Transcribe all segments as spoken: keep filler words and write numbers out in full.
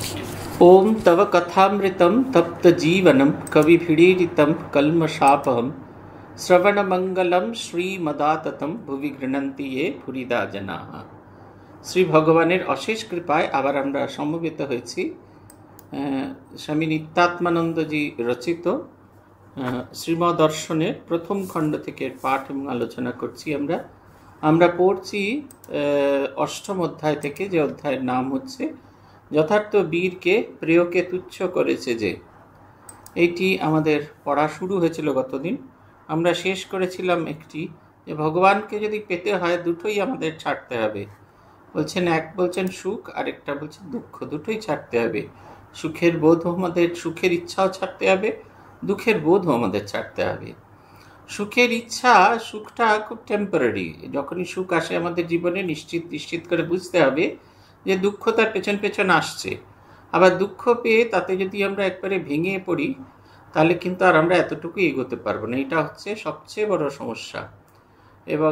ओम तव कथामृतं तप्तजीवनं कविभिरीडितं कल्मषापहं श्रवणमंगलं श्रीमदाततं भुवि गृह्णन्ति ये भुरिदा जनाः। শ্রী ভগবানের অশেষ কৃপায় আবার আমরা সমবেত হয়েছি স্বামী নিত্যাত্মানন্দজি রচিত শ্রীমদর্শনের প্রথম খণ্ড থেকে পাঠ এবং আলোচনা করছি। আমরা আমরা পড়ছি অষ্টম অধ্যায় থেকে, যে অধ্যায়ের নাম হচ্ছে যথার্থ বীরকে প্রেয়কে তুচ্ছ করেছে যে। এইটি আমাদের পড়া শুরু হয়েছিল গতদিন। আমরা শেষ করেছিলাম একটি, যে ভগবানকে যদি পেতে হয় দুটোই আমাদের ছাড়তে হবে। বলছেন এক বলছেন সুখ, আরেকটা বলছেন দুঃখ, দুটোই ছাড়তে হবে। সুখের বোধও আমাদের, সুখের ইচ্ছাও ছাড়তে হবে, দুঃখের বোধও আমাদের ছাড়তে হবে। সুখের ইচ্ছা, সুখটা খুব টেম্পোরারি। যখনই সুখ আসে আমাদের জীবনে নিশ্চিত নিশ্চিত করে বুঝতে হবে যে দুঃখ তার পেছন পেছন আসছে। আবার দুঃখ পেয়ে তাতে যদি আমরা একবারে ভেঙে পড়ি তাহলে কিন্তু আর আমরা এতটুকু এগোতে পারবো না। এটা হচ্ছে সবচেয়ে বড় সমস্যা, এবং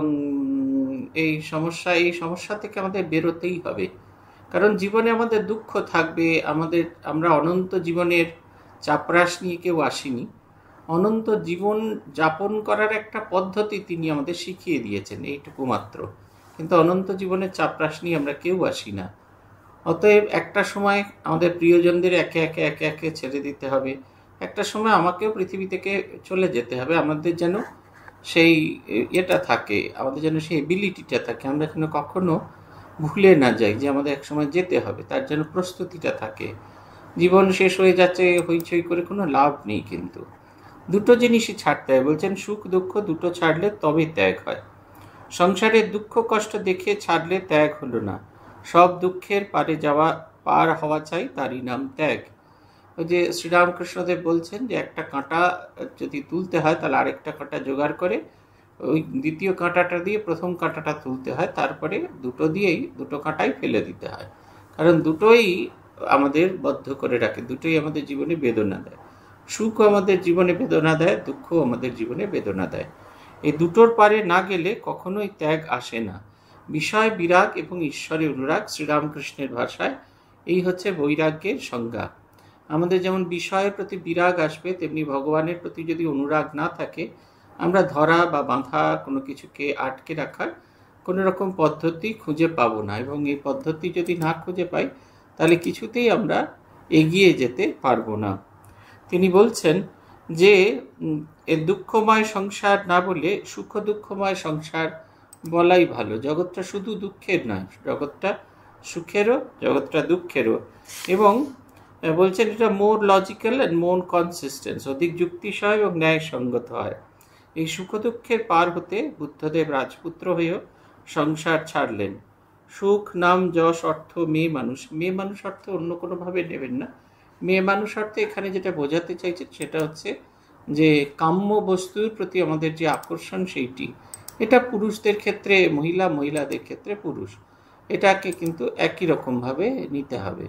এই সমস্যা এই সমস্যা থেকে আমাদের বেরোতেই হবে। কারণ জীবনে আমাদের দুঃখ থাকবে, আমাদের আমরা অনন্ত জীবনের চাপরাশ নিয়ে কেউ আসিনি। অনন্ত জীবন যাপন করার একটা পদ্ধতি তিনি আমাদের শিখিয়ে দিয়েছেন, এইটুকু মাত্র। কিন্তু অনন্ত জীবনের চাপরাশ নিয়ে আমরা কেউ আসি না। অতএব একটা সময় আমাদের প্রিয়জনদের একে একে একে একে ছেড়ে দিতে হবে। একটা সময় আমাকেও পৃথিবী থেকে চলে যেতে হবে। আমাদের যেন সেই এটা থাকে, আমাদের যেন সেই এবিলিটিটা থাকে, আমরা যেন কখনো ভুলে না যাই যে আমাদের একসময় যেতে হবে, তার যেন প্রস্তুতিটা থাকে। জীবন শেষ হয়ে যাচ্ছে হইচই করে কোনো লাভ নেই। কিন্তু দুটো জিনিসই ছাড়তে হয়। বলছেন সুখ দুঃখ দুটো ছাড়লে তবে ত্যাগ হয়। সংসারের দুঃখ কষ্ট দেখে ছাড়লে ত্যাগ হলো না। সব দুঃখের পারে যাওয়া, পার হওয়া চাই, তারই নাম ত্যাগ। ওই যে শ্রীরামকৃষ্ণদেব বলছেন যে একটা কাঁটা যদি তুলতে হয় তাহলে আরেকটা কাঁটা জোগাড় করে ওই দ্বিতীয় কাঁটাটা দিয়ে প্রথম কাঁটাটা তুলতে হয়, তারপরে দুটো দিয়েই দুটো কাঁটাই ফেলে দিতে হয়। কারণ দুটোই আমাদের বদ্ধ করে রাখে, দুটোই আমাদের জীবনে বেদনা দেয়। সুখ আমাদের জীবনে বেদনা দেয়, দুঃখ আমাদের জীবনে বেদনা দেয়। এই দুটোর পারে না গেলে কখনোই ত্যাগ আসে না। বিষয় বিরাগ এবং ঈশ্বরে অনুরাগ, শ্রীরামকৃষ্ণের ভাষায় এই হচ্ছে বৈরাগ্যের সংজ্ঞা। আমাদের যেমন বিষয়ের প্রতি বিরাগ আসবে, তেমনি ভগবানের প্রতি যদি অনুরাগ না থাকে আমরা ধরা বা বাঁধা কোনো কিছুকে আটকে রাখার কোনো রকম পদ্ধতি খুঁজে পাবো না। এবং এই পদ্ধতি যদি না খুঁজে পাই তাহলে কিছুতেই আমরা এগিয়ে যেতে পারবো না। তিনি বলছেন যে এ দুঃখময় সংসার না বলে সুখ দুঃখময় সংসার বলাই ভালো। জগৎটা শুধু দুঃখের নয়, জগৎটা সুখেরও, জগৎটা দুঃখেরও। এবং বলছেন এটা more logical and more consistence, অধিক যুক্তিসহ এবং ন্যায়সঙ্গত হয়। এই সুখ দুঃখের পার হতে বুদ্ধদেব রাজপুত্র হয়েও সংসার ছাড়লেন। সুখ নাম যশ অর্থ মেয়ে মানুষ, মেয়ে মানুষ অর্থ অন্য কোনোভাবে নেবেন না। মেয়ে মানুষ অর্থে এখানে যেটা বোঝাতে চাইছে সেটা হচ্ছে যে কাম্য বস্তুর প্রতি আমাদের যে আকর্ষণ, সেইটি। এটা পুরুষদের ক্ষেত্রে মহিলা, মহিলাদের ক্ষেত্রে পুরুষ, এটাকে কিন্তু একই রকমভাবে নিতে হবে।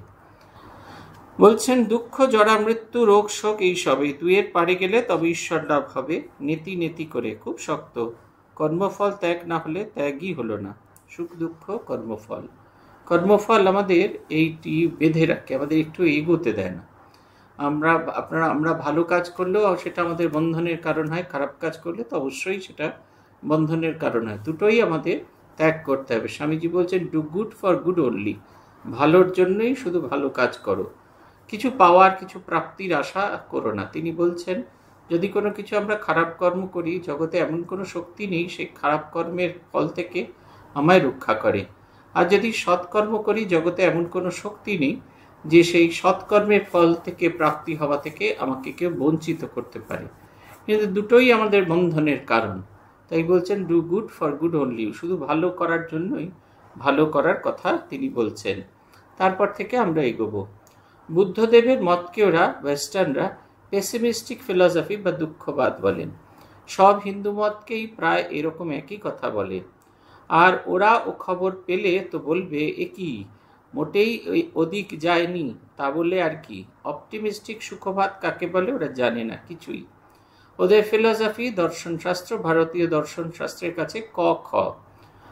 বলছেন দুঃখ জরা মৃত্যু রোগ শোক এই সবই, তুই এর পারে গেলে তবে ঈশ্বর লাভ হবে। নেতি নেতি করে খুব শক্ত, কর্মফল ত্যাগ না হলে ত্যাগই হলো না। সুখ দুঃখ কর্মফল, কর্মফল আমাদের এইটি বেঁধে রাখে, আমাদের একটু এগোতে দেয় না। আমরা আপনারা আমরা ভালো কাজ করলেও সেটা আমাদের বন্ধনের কারণ হয়, খারাপ কাজ করলে তো অবশ্যই সেটা বন্ধনের কারণ হয়। দুটোই আমাদের ত্যাগ করতে হবে। স্বামীজি বলছেন do good for good only, ভালোর জন্যই শুধু ভালো কাজ করো, কিছু পাওয়ার কিছু প্রাপ্তির আশা করো না। তিনি বলছেন যদি কোনো কিছু আমরা খারাপ কর্ম করি, জগতে এমন কোনো শক্তি নেই সেই খারাপ কর্মের ফল থেকে আমায় রক্ষা করে। আর যদি সৎকর্ম করি, জগতে এমন কোনো শক্তি নেই যে সেই সৎকর্মের ফল থেকে প্রাপ্তি হওয়া থেকে আমাকে কেউ বঞ্চিত করতে পারে। কিন্তু দুটোই আমাদের বন্ধনের কারণ। তাই বলছেন do good for good only, শুধু ভালো করার জন্যই ভালো করার কথা তিনি বলছেন। তারপর থেকে আমরা এগোবো। বুদ্ধদেবের মতকে ওরা ওয়েস্টার্নরা পেসিমিস্টিক ফিলসফি বা দুঃখবাদ বলেন। সব হিন্দু মতকেই প্রায় এরকম একই কথা বলে। আর ওরা ও খবর পেলে তো বলবে এ কি মোটেই ওই ওদিক যায়নি, তা বলে আর কি। অপটিমিস্টিক সুখবাদ কাকে বলে ওরা জানে না কিছুই। ওদের ফিলসফি দর্শনশাস্ত্র ভারতীয় দর্শনশাস্ত্রের কাছে ক খ।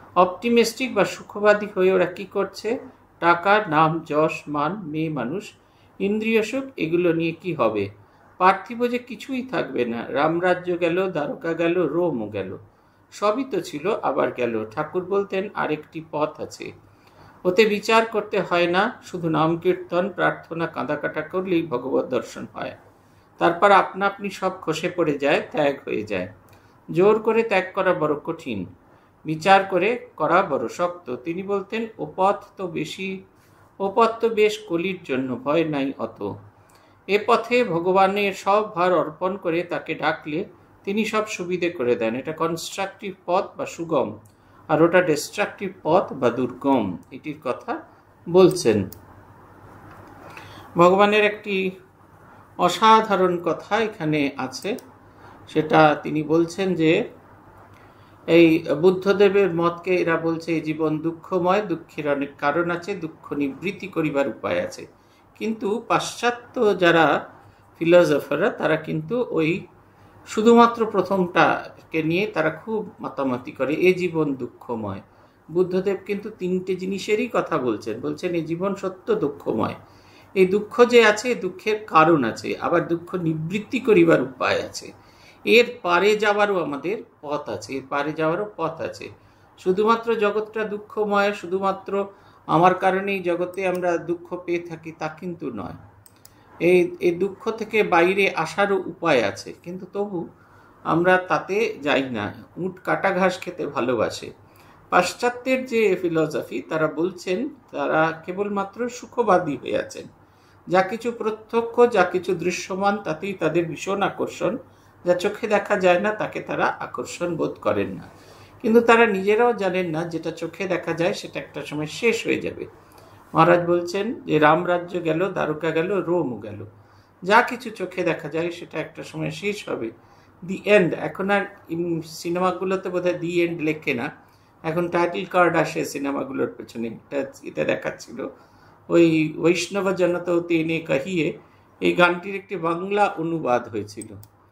অপটিমিস্টিক বা সুখবাদী হয়ে ওরা কি করছে? টাকা, নাম, যশ, মান, মেয়ে মানুষ ইন্দ্রিয় সুখ, এগুলো নিয়ে কি হবে? পার্থিব যে কিছুই থাকবে না, রামরাজ্য গেল, দ্বারকা গেল, রোমও গেল, সবই তো ছিল আবার গেল। ঠাকুর বলতেন আরেকটি পথ আছে, ওতে বিচার করতে হয় না, শুধু নাম কীর্তন প্রার্থনা কাঁদাকাটা করলেই ভগবত দর্শন হয়। তারপর আপনা আপনি সব খসে পড়ে যায়, ত্যাগ হয়ে যায়। জোর করে ত্যাগ করা বড় কঠিন, বিচার করে করা বড় শক্ত। তিনি বলতেন ও পথ তো বেশি ও পথ তো বেশ কলির জন্য, ভয় নাই অত। এ পথে ভগবানের সব ভার অর্পণ করে তাকে ডাকলে তিনি সব সুবিধে করে দেন। এটা কনস্ট্রাকটিভ পথ বা সুগম, আর ওটা ডিস্ট্রাকটিভ পথ বা দুর্গম, এটির কথা বলছেন। ভগবানের একটি অসাধারণ কথা এখানে আছে, সেটা তিনি বলছেন যে এই বুদ্ধদেবের মতকে এরা বলছে এই জীবন দুঃখময়, দুঃখের অনেক কারণ আছে, দুঃখ নিবৃত্তি করিবার উপায় আছে। কিন্তু পাশ্চাত্য যারা ফিলোসফাররা তারা কিন্তু ওই শুধুমাত্র প্রথমটাকে নিয়ে তারা খুব মাতামাতি করে, এ জীবন দুঃখময়। বুদ্ধদেব কিন্তু তিনটে জিনিসেরই কথা বলছেন, বলছেন এই জীবন সত্য দুঃখময়, এই দুঃখ যে আছে দুঃখের কারণ আছে, আবার দুঃখ নিবৃত্তি করিবার উপায় আছে, এর পারে যাওয়ারও আমাদের পথ আছে, এর পারে যাওয়ারও পথ আছে। শুধুমাত্র জগৎটা দুঃখময়, শুধুমাত্র আমার কারণেই জগতে আমরা দুঃখ পেয়ে থাকি তা কিন্তু নয়। এই এই দুঃখ থেকে বাইরে আসারও উপায় আছে, কিন্তু তবু আমরা তাতে যাই না। উট কাটা ঘাস খেতে ভালোবাসে। পাশ্চাত্যের যে ফিলসফি তারা বলছেন তারা কেবলমাত্র সুখবাদী হয়ে আছেন, যা কিছু প্রত্যক্ষ, যা কিছু দৃশ্যমান তাতেই তাদের ভীষণ আকর্ষণ, যা চোখে দেখা যায় না তাকে তারা আকর্ষণ বোধ করেন না। কিন্তু তারা নিজেরাও জানেন না যেটা চোখে দেখা যায় সেটা একটা সময় শেষ হয়ে যাবে। মহারাজ বলছেন যে রামরাজ্য গেল, দ্বারকা গেল, রোমও গেল, যা কিছু চোখে দেখা যায় সেটা একটা সময় শেষ হবে, দি এন্ড। এখন আর সিনেমাগুলোতে বোধহয় দি এন্ড লেখে না, এখন টাইটেল কার্ড আসে সিনেমাগুলোর পেছনে। এটা এটা দেখাচ্ছিল ওই বৈষ্ণব জনতা তেনে কাহিয়ে, এই গানটির একটি বাংলা অনুবাদ হয়েছিল,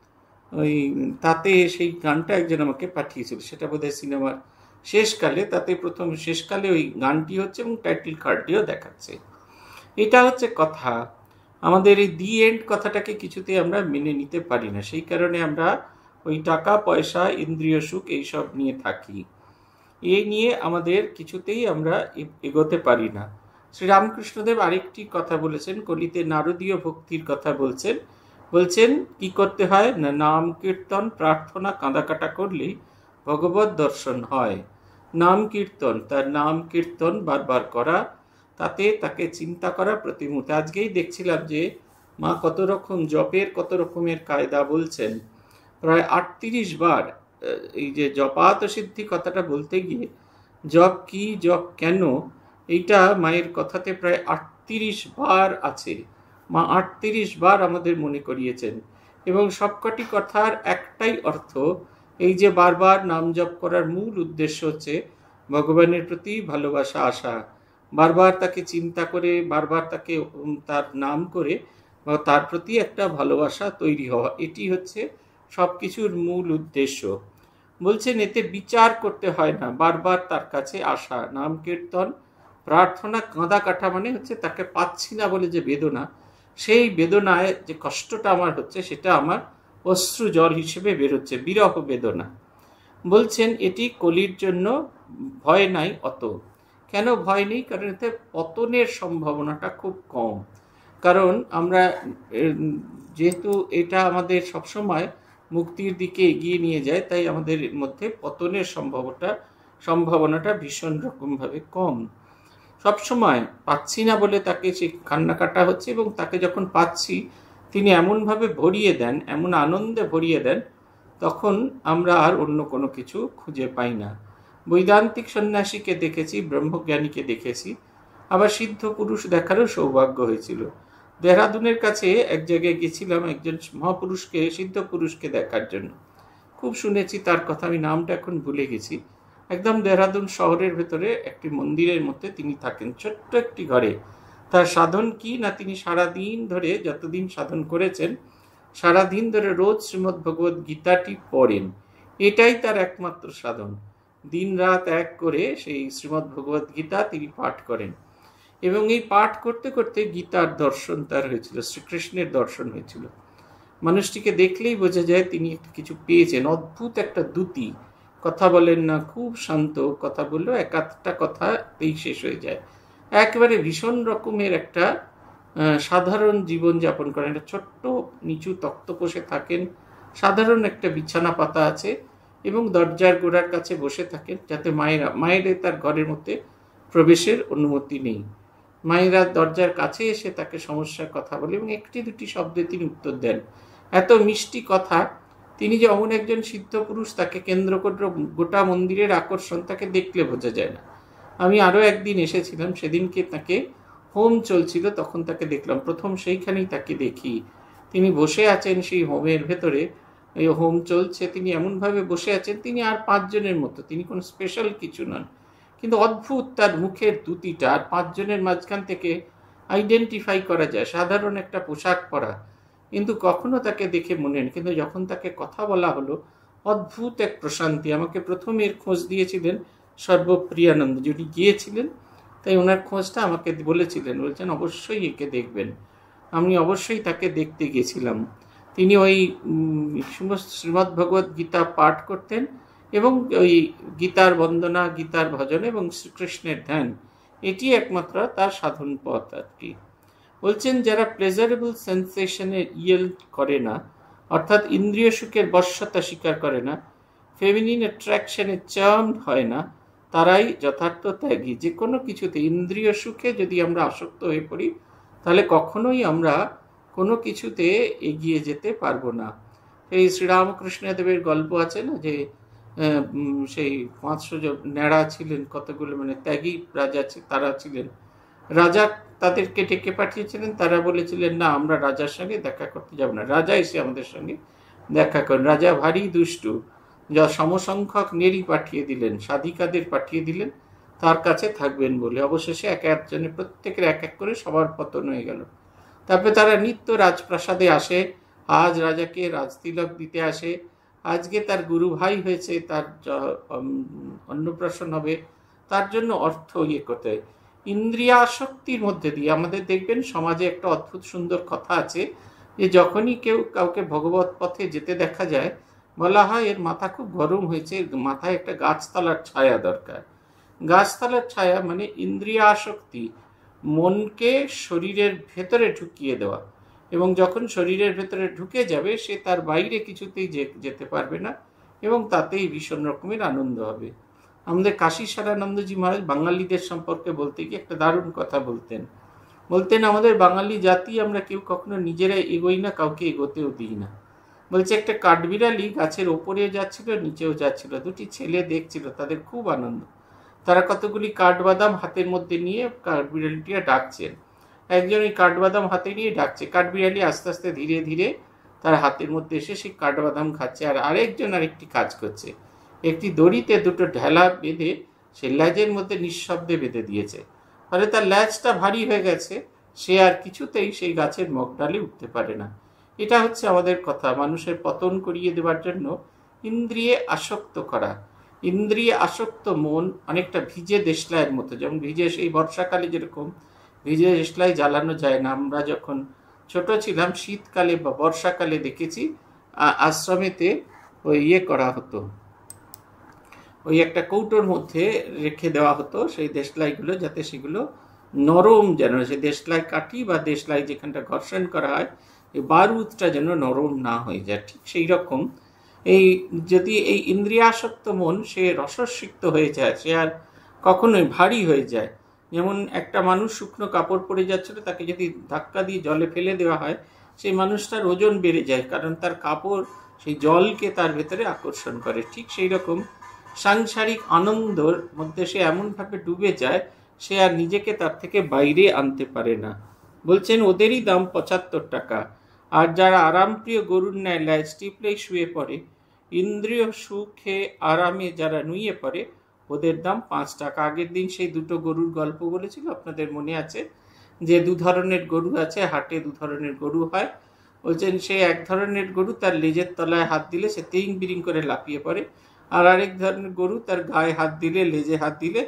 ওই তাতে সেই গানটা একজন আমাকে পাঠিয়েছিল, সেটা বোধহয় সিনেমার শেষকালে, তাতে প্রথম শেষকালে ওই গানটি হচ্ছে এবং টাইটেল কার্ডটিও দেখাচ্ছে। এটা হচ্ছে কথা। আমাদের এই দি এন্ড কথাটাকে কিছুতেই আমরা মেনে নিতে পারি না, সেই কারণে আমরা ওই টাকা পয়সা ইন্দ্রিয় সুখ এইসব নিয়ে থাকি। এই নিয়ে আমাদের কিছুতেই আমরা এগোতে পারি না। শ্রীরামকৃষ্ণদেব আরেকটি কথা বলেছেন, কলিতে নারদীয় ভক্তির কথা বলছেন। বলছেন কি করতে হয় না, নাম কীর্তন প্রার্থনা কাঁদাকাটা করলেই ভগবত দর্শন হয়। নাম কীর্তন, তার নাম কীর্তন বারবার করা, তাতে তাকে চিন্তা করা প্রতি মুহূর্তে। আজকেই দেখছিলাম যে মা কত রকম জপের কত রকমের কায়দা বলছেন, প্রায় আটত্রিশ বার। এই যে জপাত সিদ্ধি কথাটা বলতে গিয়ে জপ কি, জপ কেন, এইটা মায়ের কথাতে প্রায় আটত্রিশ বার আছে। মা আটত্রিশ বার আমাদের মনে করিয়েছেন, এবং সবকটি কথার একটাই অর্থ, এই যে বারবার নাম জপ করার মূল উদ্দেশ্য হচ্ছে ভগবানের প্রতি ভালোবাসা আসা, বারবার তাকে চিন্তা করে, বারবার তাকে তার নাম করে তার প্রতি একটা ভালোবাসা তৈরি হওয়া, এটি হচ্ছে সব কিছুর মূল উদ্দেশ্য। বলছেন এতে বিচার করতে হয় না, বারবার তার কাছে আসা। নাম কীর্তন প্রার্থনা কাঁদা কাটা মানে হচ্ছে তাকে পাচ্ছি না বলে যে বেদনা, সেই বেদনায় যে কষ্টটা আমার হচ্ছে সেটা আমার অশ্রু জল হিসেবে বেরোচ্ছে, বিরহ বেদনা। বলছেন এটি কলির জন্য, ভয় নাই অত। কেন ভয় নেই? কারণ এতে পতনের সম্ভাবনাটা খুব কম। কারণ আমরা যেহেতু এটা আমাদের সবসময় মুক্তির দিকে এগিয়ে নিয়ে যায়, তাই আমাদের মধ্যে পতনের সম্ভাবনাটা সম্ভাবনাটা ভীষণ রকমভাবে কম। সবসময় পাচ্ছি না বলে তাকে সে কান্নাকাটা হচ্ছে, এবং তাকে যখন পাচ্ছি তিনি এমনভাবে ভরিয়ে দেন, এমন আনন্দে ভরিয়ে দেন, তখন আমরা আর অন্য কোনো কিছু খুঁজে পাই না। বৈদান্তিক সন্ন্যাসীকে দেখেছি, ব্রহ্মজ্ঞানীকে দেখেছি, আবার সিদ্ধ পুরুষ দেখারও সৌভাগ্য হয়েছিল। দেহরাদুনের কাছে এক জায়গায় গেছিলাম একজন মহাপুরুষকে, সিদ্ধ পুরুষকে দেখার জন্য। খুব শুনেছি তার কথা, আমি নামটা এখন ভুলে গেছি। একদম দেহরাদুন শহরের ভেতরে একটি মন্দিরের মধ্যে তিনি থাকেন, ছোট্ট একটি ঘরে। তার সাধন কি না, তিনি সারাদিন ধরে, যতদিন সাধন করেছেন, সারাদিন ধরে রোজ শ্রীমদ্ ভগবদ গীতাটি পড়েন। এটাই তার একমাত্র সাধন। দিন রাত এক করে সেই শ্রীমদ্ ভগবদ গীতা তিনি পাঠ করেন। এবং এই পাঠ করতে করতে গীতার দর্শন তার হয়েছিল, শ্রীকৃষ্ণের দর্শন হয়েছিল। মানুষটিকে দেখলেই বোঝা যায় তিনি কিছু পেয়েছেন। অদ্ভুত একটা দ্যুতি, কথা বলেন না, খুব শান্ত, কথা বললেও এক আধটা কথাতেই শেষ হয়ে যায়। একেবারে ভীষণ রকমের একটা সাধারণ জীবন যাপন করেন, একটা ছোট্ট নিচু তক্তপোষে থাকেন, সাধারণ একটা বিছানা পাতা আছে এবং দরজার গোড়ার কাছে বসে থাকেন, যাতে মায়েরা মায়েদের তার ঘরের মধ্যে প্রবেশের অনুমতি নেই। মায়েরা দরজার কাছে এসে তাকে সমস্যার কথা বলে এবং একটি দুটি শব্দে তিনি উত্তর দেন। এত মিষ্টি কথা। তিনি যে অমন একজন সিদ্ধ পুরুষ, তাকে কেন্দ্র করে গোটা মন্দিরের আকর্ষণ, তাকে দেখলে বোঝা যায় না। আমি আরও একদিন এসেছিলাম, সেদিনকে তাকে হোম চলছিল, তখন তাকে দেখলাম, প্রথম সেইখানেই তাকে দেখি। তিনি বসে আছেন সেই হোমের ভেতরে, এই হোম চলছে, তিনি এমনভাবে বসে আছেন তিনি আর পাঁচজনের মতো, তিনি কোনো স্পেশাল কিছু নন, কিন্তু অদ্ভুত তার মুখের দ্যুতিটা, আর পাঁচজনের মাঝখান থেকে আইডেন্টিফাই করা যায়। সাধারণ একটা পোশাক পরা, কিন্তু কখনো তাকে দেখে মনে নেই, কিন্তু যখন তাকে কথা বলা হলো অদ্ভুত এক প্রশান্তি। আমাকে প্রথম এর খোঁজ দিয়েছিলেন সর্বপ্রিয়ানন্দ, যিনি গিয়েছিলেন, তাই ওনার খোঁজটা আমাকে বলেছিলেন, বলছেন অবশ্যই একে দেখবেন। আমি অবশ্যই তাকে দেখতে গেছিলাম। তিনি ওই শ্রীমদ্ ভগবদ্ গীতা পাঠ করতেন এবং ওই গীতার বন্দনা, গীতার ভজন এবং শ্রীকৃষ্ণের ধ্যান, এটি একমাত্র তার সাধন পথ আর কি। বলছেন যারা প্লেজারেবল সেন্সেশনে ইয়েল্ড করে না, অর্থাৎ ইন্দ্রিয় সুখের বশ্যতা স্বীকার করে না, ফেমিনিন অ্যাট্রাকশনে চার্ম হয় না, তারাই যথার্থ ত্যাগী। যে কোনো কিছুতে ইন্দ্রিয় সুখে যদি আমরা আসক্ত হয়ে পড়ি, তাহলে কখনোই আমরা কোনো কিছুতে এগিয়ে যেতে পারবো না। এই শ্রীরামকৃষ্ণদেবের গল্প আছে না, যে সেই পাঁচশো ন্যাড়া ছিলেন, কতগুলো মানে ত্যাগী রাজা তারা ছিলেন, রাজা তাদেরকে ডেকে পাঠিয়েছিলেন, তারা বলেছিলেন না আমরা রাজার সঙ্গে দেখা করতে যাব না, রাজা এসে আমাদের সঙ্গে দেখা করেন। রাজা ভারী দুষ্টু, যা সমসংখ্যক নেরি পাঠিয়ে দিলেন, সাধিকাদের পাঠিয়ে দিলেন তার কাছে থাকবেন বলে। অবশেষে এক একজনে প্রত্যেকের এক এক করে সবার পতন হয়ে গেল। তারপরে তারা নিত্য রাজপ্রাসাদে আসে, আজ রাজাকে রাজতিলক দিতে আসে, আজকে তার গুরু ভাই হয়েছে, তার অন্নপ্রাশন হবে, তার জন্য অর্থ ইয়ে করতে হয়। ইন্দ্রিয়াসক্তির মধ্যে দিয়ে আমাদের দেখবেন সমাজে একটা অদ্ভুত সুন্দর কথা আছে, যে যখনই কেউ কাউকে ভগবত পথে যেতে দেখা যায়, বলা হয় এর মাথা খুব গরম হয়েছে, মাথায় একটা গাছতলার ছায়া দরকার। গাছতলার ছায়া মানে ইন্দ্রিয়াসক্তি, মনকে শরীরের ভেতরে ঢুকিয়ে দেওয়া, এবং যখন শরীরের ভেতরে ঢুকে যাবে সে তার বাইরে কিছুতেই যেতে পারবে না এবং তাতেই ভীষণ রকমের আনন্দ হবে। আমাদের কাশী সারানন্দজি মহারাজ বাঙালিদের সম্পর্কে বলতে গিয়ে একটা দারুণ কথা বলতেন। বলতেন আমাদের বাঙালি জাতি আমরা কেউ কখনো নিজেরা এগোই না, কাউকে এগোতেও দিই না। বলছে একটা কাঠবিড়ালি গাছের ওপরে যাচ্ছিল, নিচেও যাচ্ছিল, দুটি ছেলে দেখছিল, তাদের খুব আনন্দ। তারা কতগুলি কাঠবাদাম হাতের মধ্যে নিয়ে কাঠবিড়ালিটিরা ডাকছেন। একজন ওই কাঠবাদাম হাতে নিয়ে ডাকছে, কাঠবিড়ালি আস্তে আস্তে ধীরে ধীরে তার হাতের মধ্যে এসে সেই কাঠবাদাম খাচ্ছে, আর আরেকজন আরেকটি কাজ করছে, একটি দড়িতে দুটো ঢেলা বেঁধে সে ল্যাজের মধ্যে নিঃশব্দে বেঁধে দিয়েছে। ফলে তার ল্যাজটা ভারী হয়ে গেছে, সে আর কিছুতেই সেই গাছের মগডালে উঠতে পারে না। এটা হচ্ছে আমাদের কথা, মানুষের পতন করিয়ে দেওয়ার জন্য ইন্দ্রিয়ে আসক্ত করা। ইন্দ্রিয়ে আসক্ত মন অনেকটা ভিজে দেশলাইয়ের মতো, যেমন ভিজে সেই বর্ষাকালে যেরকম ভিজে দেশলাই জ্বালানো যায় না। আমরা যখন ছোট ছিলাম শীতকালে বা বর্ষাকালে দেখেছি আশ্রমেতে ওই ইয়ে করা হতো, ওই একটা কৌটোর মধ্যে রেখে দেওয়া হতো সেই দেশলাইগুলো, যাতে সেগুলো নরম, যেন সে দেশলাই কাঠি বা দেশলাই যেখানটা ঘর্ষণ করা হয় এই বারুদটা যেন নরম না হয়ে যায়। ঠিক সেই রকম এই যদি এই ইন্দ্রিয়াসক্ত মন সে রসস্বিক্ত হয়ে যায়, সে আর কখনোই ভারী হয়ে যায়। যেমন একটা মানুষ শুকনো কাপড় পরে যাচ্ছিল, তাকে যদি ধাক্কা দিয়ে জলে ফেলে দেওয়া হয় সেই মানুষটার ওজন বেড়ে যায়, কারণ তার কাপড় সেই জলকে তার ভেতরে আকর্ষণ করে। ঠিক সেই রকম সাংসারিক আনন্দর মধ্যে সে এমনভাবে ডুবে যায় সে আর নিজেকে তার থেকে বাইরে আনতে পারে না। বলছেন ওদেরই দাম পঁচাত্তর টাকা, আর যারা আরামপ্রিয় গরুর ন্যায় ল্যাজ টিপলেই শুয়ে পড়ে, ইন্দ্রিয় সুখে আরামে যারা নুয়ে পড়ে, ওদের দাম পাঁচ টাকা। আগের দিন সেই দুটো গরুর গল্প বলেছিল, আপনাদের মনে আছে যে দু ধরনের গরু আছে, হাটে দু ধরনের গরু হয়। বলছেন সে এক ধরনের গরু তার লেজের তলায় হাত দিলে সে তিরিং বিরিং করে লাফিয়ে পড়ে, আর আরেক ধরনের গরু তার গায়ে হাত দিলে, লেজে হাত দিলে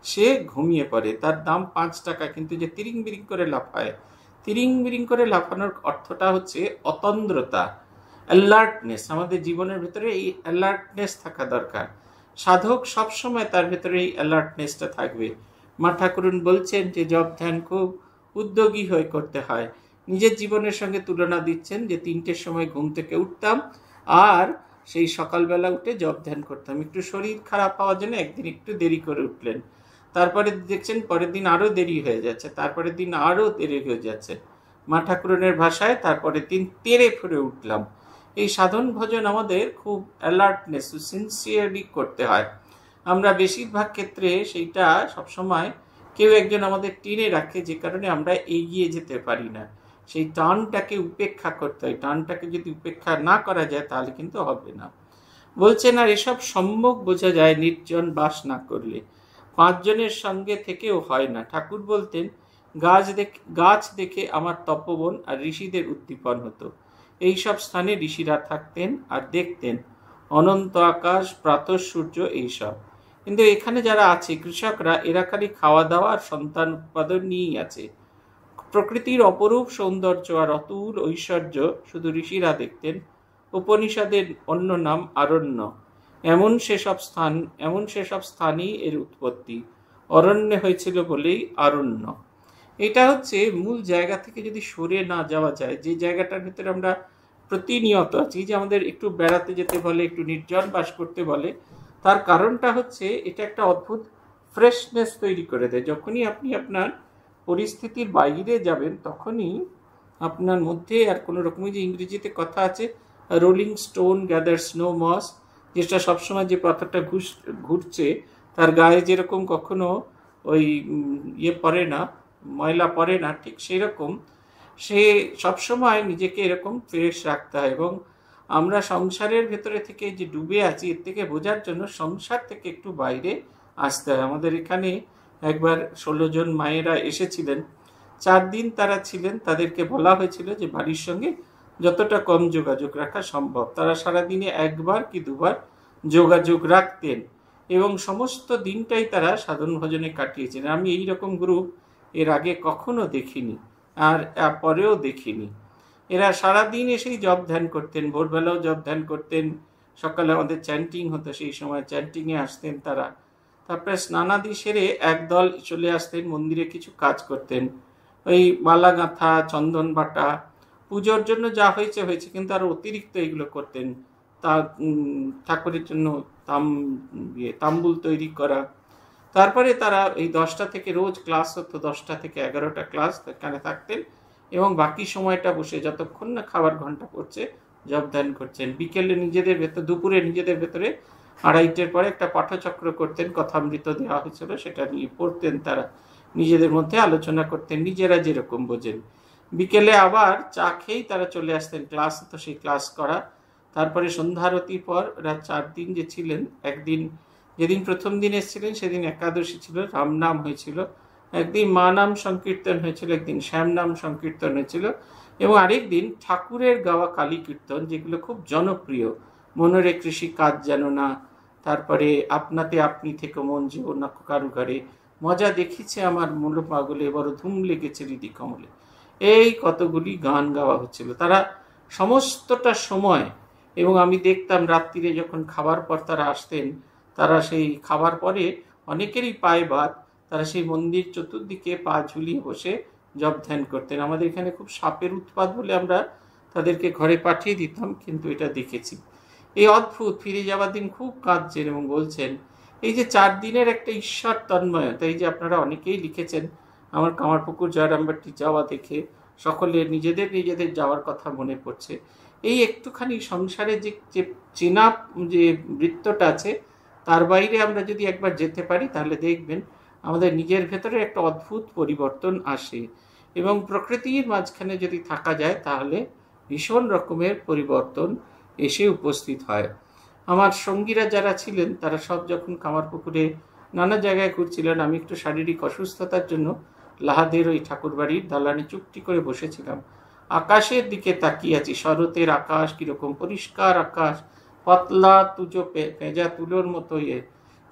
সে ঘুমিয়ে পড়ে। তার দাম পাঁচ টাকা, কিন্তু যে তিরিং বিরিং করে লাফায়, তিরিং বিরিং করে লাফানোর অর্থটা হচ্ছে অতন্দ্রতা, অ্যালার্টনেস। আমাদের জীবনের ভিতরে এই অ্যালার্টনেস থাকা দরকার। সাধক সবসময় তার ভিতরে এই অ্যালার্টনেসটা থাকবে। মা ঠাকুরুন বলছেন যে জপ ধ্যান খুব উদ্যোগী হয়ে করতে হয়। নিজের জীবনের সঙ্গে তুলনা দিচ্ছেন যে তিনটের সময় ঘুম থেকে উঠতাম আর সেই সকালবেলা উঠে জপ ধ্যান করতাম। একটু শরীর খারাপ হওয়ার জন্য একদিন একটু দেরি করে উঠলেন, তারপরে দেখছেন পরের দিন আরও দেরি হয়ে যাচ্ছে, তারপরের দিন আরও দেরি হয়ে যাচ্ছে। মা ঠাকুরনের ভাষায় তারপরের দিন তেড়ে ফুরে উঠলাম। এই সাধন ভজন আমাদের খুব অ্যালার্টনেস, সিনসিয়ারলি করতে হয়। আমরা বেশিরভাগ ক্ষেত্রে সেইটা সবসময় কেউ একজন আমাদের টেনে রাখে, যে কারণে আমরা এগিয়ে যেতে পারি না। সেই টানটাকে উপেক্ষা করতে হয়। টানটাকে যদি উপেক্ষা না করা যায় তাহলে কিন্তু হবে না। বলছেন আর এসব সম্যক বোঝা যায় নির্জন বাস না করলে। পাঁচজনের সঙ্গে থেকেও হয় না। ঠাকুর বলতেন গাছ দেখে গাছ দেখে আমার তপবন আর ঋষিদের উদ্দীপন হতো। এইসব স্থানে ঋষিরা থাকতেন আর দেখতেন অনন্ত আকাশ, প্রাতঃ সূর্য, এইসব। কিন্তু এখানে যারা আছে কৃষকরা, এরা খালি খাওয়া দাওয়া আর সন্তান উৎপাদন নিয়েই আছে। প্রকৃতির অপরূপ সৌন্দর্য আর অতুল ঐশ্বর্য শুধু ঋষিরা দেখতেন। উপনিষদের অন্য নাম আরণ্য। এমন সেসব স্থান এমন সেসব স্থানই এর উৎপত্তি। অরণ্যে হয়েছিল বলেই আরণ্য। এটা হচ্ছে মূল জায়গা থেকে যদি সরে না যাওয়া যায়, যে জায়গাটার ভিতরে আমরা প্রতিনিয়ত আছি, যে আমাদের একটু বেড়াতে যেতে বলে, একটু নির্জন বাস করতে বলে, তার কারণটা হচ্ছে এটা একটা অদ্ভুত ফ্রেশনেস তৈরি করে দেয়। যখনই আপনি আপনার পরিস্থিতির বাইরে যাবেন তখনই আপনার মধ্যে আর কোনো রকমের, যে ইংরেজিতে কথা আছে rolling stone gathers no moss, যেটা সবসময় যে পাথরটা ঘুষ ঘুরছে তার গায়ে যেরকম কখনো ওই ইয়ে পড়ে না, ময়লা পড়ে না, ঠিক সেই রকম সে সবসময় নিজেকে এরকম ফ্রেশ রাখতে হয়। এবং আমরা সংসারের ভেতরে থেকে যে ডুবে আছি, এর থেকে বোঝার জন্য সংসার থেকে একটু বাইরে আসতে হয়। আমাদের এখানে একবার ষোলো জন মায়েরা এসেছিলেন, চার দিন তারা ছিলেন। তাদেরকে বলা হয়েছিল যে বাড়ির সঙ্গে যতটা কম যোগাযোগ রাখা সম্ভব। তারা সারাদিনে একবার কি দুবার যোগাযোগ রাখতেন এবং সমস্ত দিনটাই তারা সাধন ভজনে কাটিয়েছেন। আমি এই রকম গ্রুপ এর আগে কখনো দেখিনি আর পরেও দেখিনি। এরা সারাদিন এসেই জপ ধ্যান করতেন, ভোরবেলাও জপ ধ্যান করতেন, সকালে আমাদের চ্যান্টিং হতো, সেই সময় চ্যান্টিংয়ে আসতেন তারা। তারপরে স্নানাদি সেরে একদল চলে আসতেন, মন্দিরে কিছু কাজ করতেন, ওই মালা গাঁথা, চন্দন বাটা, পুজোর জন্য যা হয়েছে হয়েছে, কিন্তু আরও অতিরিক্ত এগুলো করতেন। তা ঠাকুরের জন্য তাম ইয়ে তাম্বুল তৈরি করা। তারপরে তারা এই দশটা থেকে রোজ ক্লাস হতো, দশটা থেকে এগারোটা ক্লাস এখানে থাকতেন এবং বাকি সময়টা বসে যতক্ষণ না খাবার ঘন্টা পড়ছে জপ ধ্যান করছেন। বিকেলে নিজেদের ভেতর, দুপুরে নিজেদের ভেতরে আড়াইটের পরে একটা পাঠচক্র করতেন, কথামৃত দেওয়া হয়েছিল, সেটা নিয়ে পড়তেন। তারা নিজেদের মধ্যে আলোচনা করতেন, নিজেরা যেরকম বোঝেন। বিকেলে আবার চা খেয়েই তারা চলে আসতেন, ক্লাস হতো সেই ক্লাস করা। তারপরে সন্ধ্যারতির পর রাত চার দিন যে ছিলেন, একদিন যেদিন প্রথম দিন এসেছিলেন সেদিন একাদশী ছিল, রাম নাম হয়েছিল, একদিন মা নাম সংকীর্তন হয়েছিল, একদিন শ্যাম নাম সংকীর্তন হয়েছিল এবং আরেক দিন ঠাকুরের গাওয়া কালী কীর্তন, যেগুলো খুব জনপ্রিয়। মনরে কৃষি কাজ যেন না, তারপরে আপনাতে আপনি থেকে মন যেও না কারু ঘরে, মজা দেখিছে আমার মূল পাগলে, বড় ধুম লেগেছে হৃদি কমলে, এই কতগুলি গান গাওয়া হচ্ছিল। তারা সমস্তটা সময়, এবং আমি দেখতাম রাত্রিরে যখন খাবার পর তারা আসতেন, তারা সেই খাবার পরে অনেকেরই পায়ে বাত, তারা সেই মন্দির চতুর্দিকে পা ঝুলিয়ে বসে জপ ধ্যান করতেন। আমাদের এখানে খুব সাপের উৎপাত বলে আমরা তাদেরকে ঘরে পাঠিয়ে দিতাম, কিন্তু এটা দেখেছি। এই অদ্ভুত ফিরে যাওয়ার দিন খুব কাঁদছেন এবং বলছেন এই যে চার দিনের একটা ঈশ্বর তন্ময়তা, এই যে আপনারা অনেকেই লিখেছেন আমার কামারপুকুর জয়রামবাটি যাওয়া দেখে সকলে নিজেদের নিজেদের যাওয়ার কথা মনে পড়ছে। এই একটুখানি সংসারে যে যে চেনা যে বৃত্তটা আছে তার বাইরে আমরা যদি একবার যেতে পারি তাহলে দেখবেন আমাদের নিজের ভেতরে একটা অদ্ভুত পরিবর্তন আসে এবং প্রকৃতির মাঝখানে যদি থাকা যায় তাহলে ভীষণ রকমের পরিবর্তন এসে উপস্থিত হয়। আমার সঙ্গীরা যারা ছিলেন তারা সব যখন কামারপুকুরে নানা জায়গায় ঘুরছিলেন, আমি একটু শারীরিক অসুস্থতার জন্য লাহাদের ওই ঠাকুরবাড়ির দালানে চুপটি করে বসেছিলাম। আকাশের দিকে তাকিয়ে আছি, শরতের আকাশ, কিরকম পরিষ্কার আকাশ, পাতলা তুজো পেঁজা তুলোর মতো ইয়ে,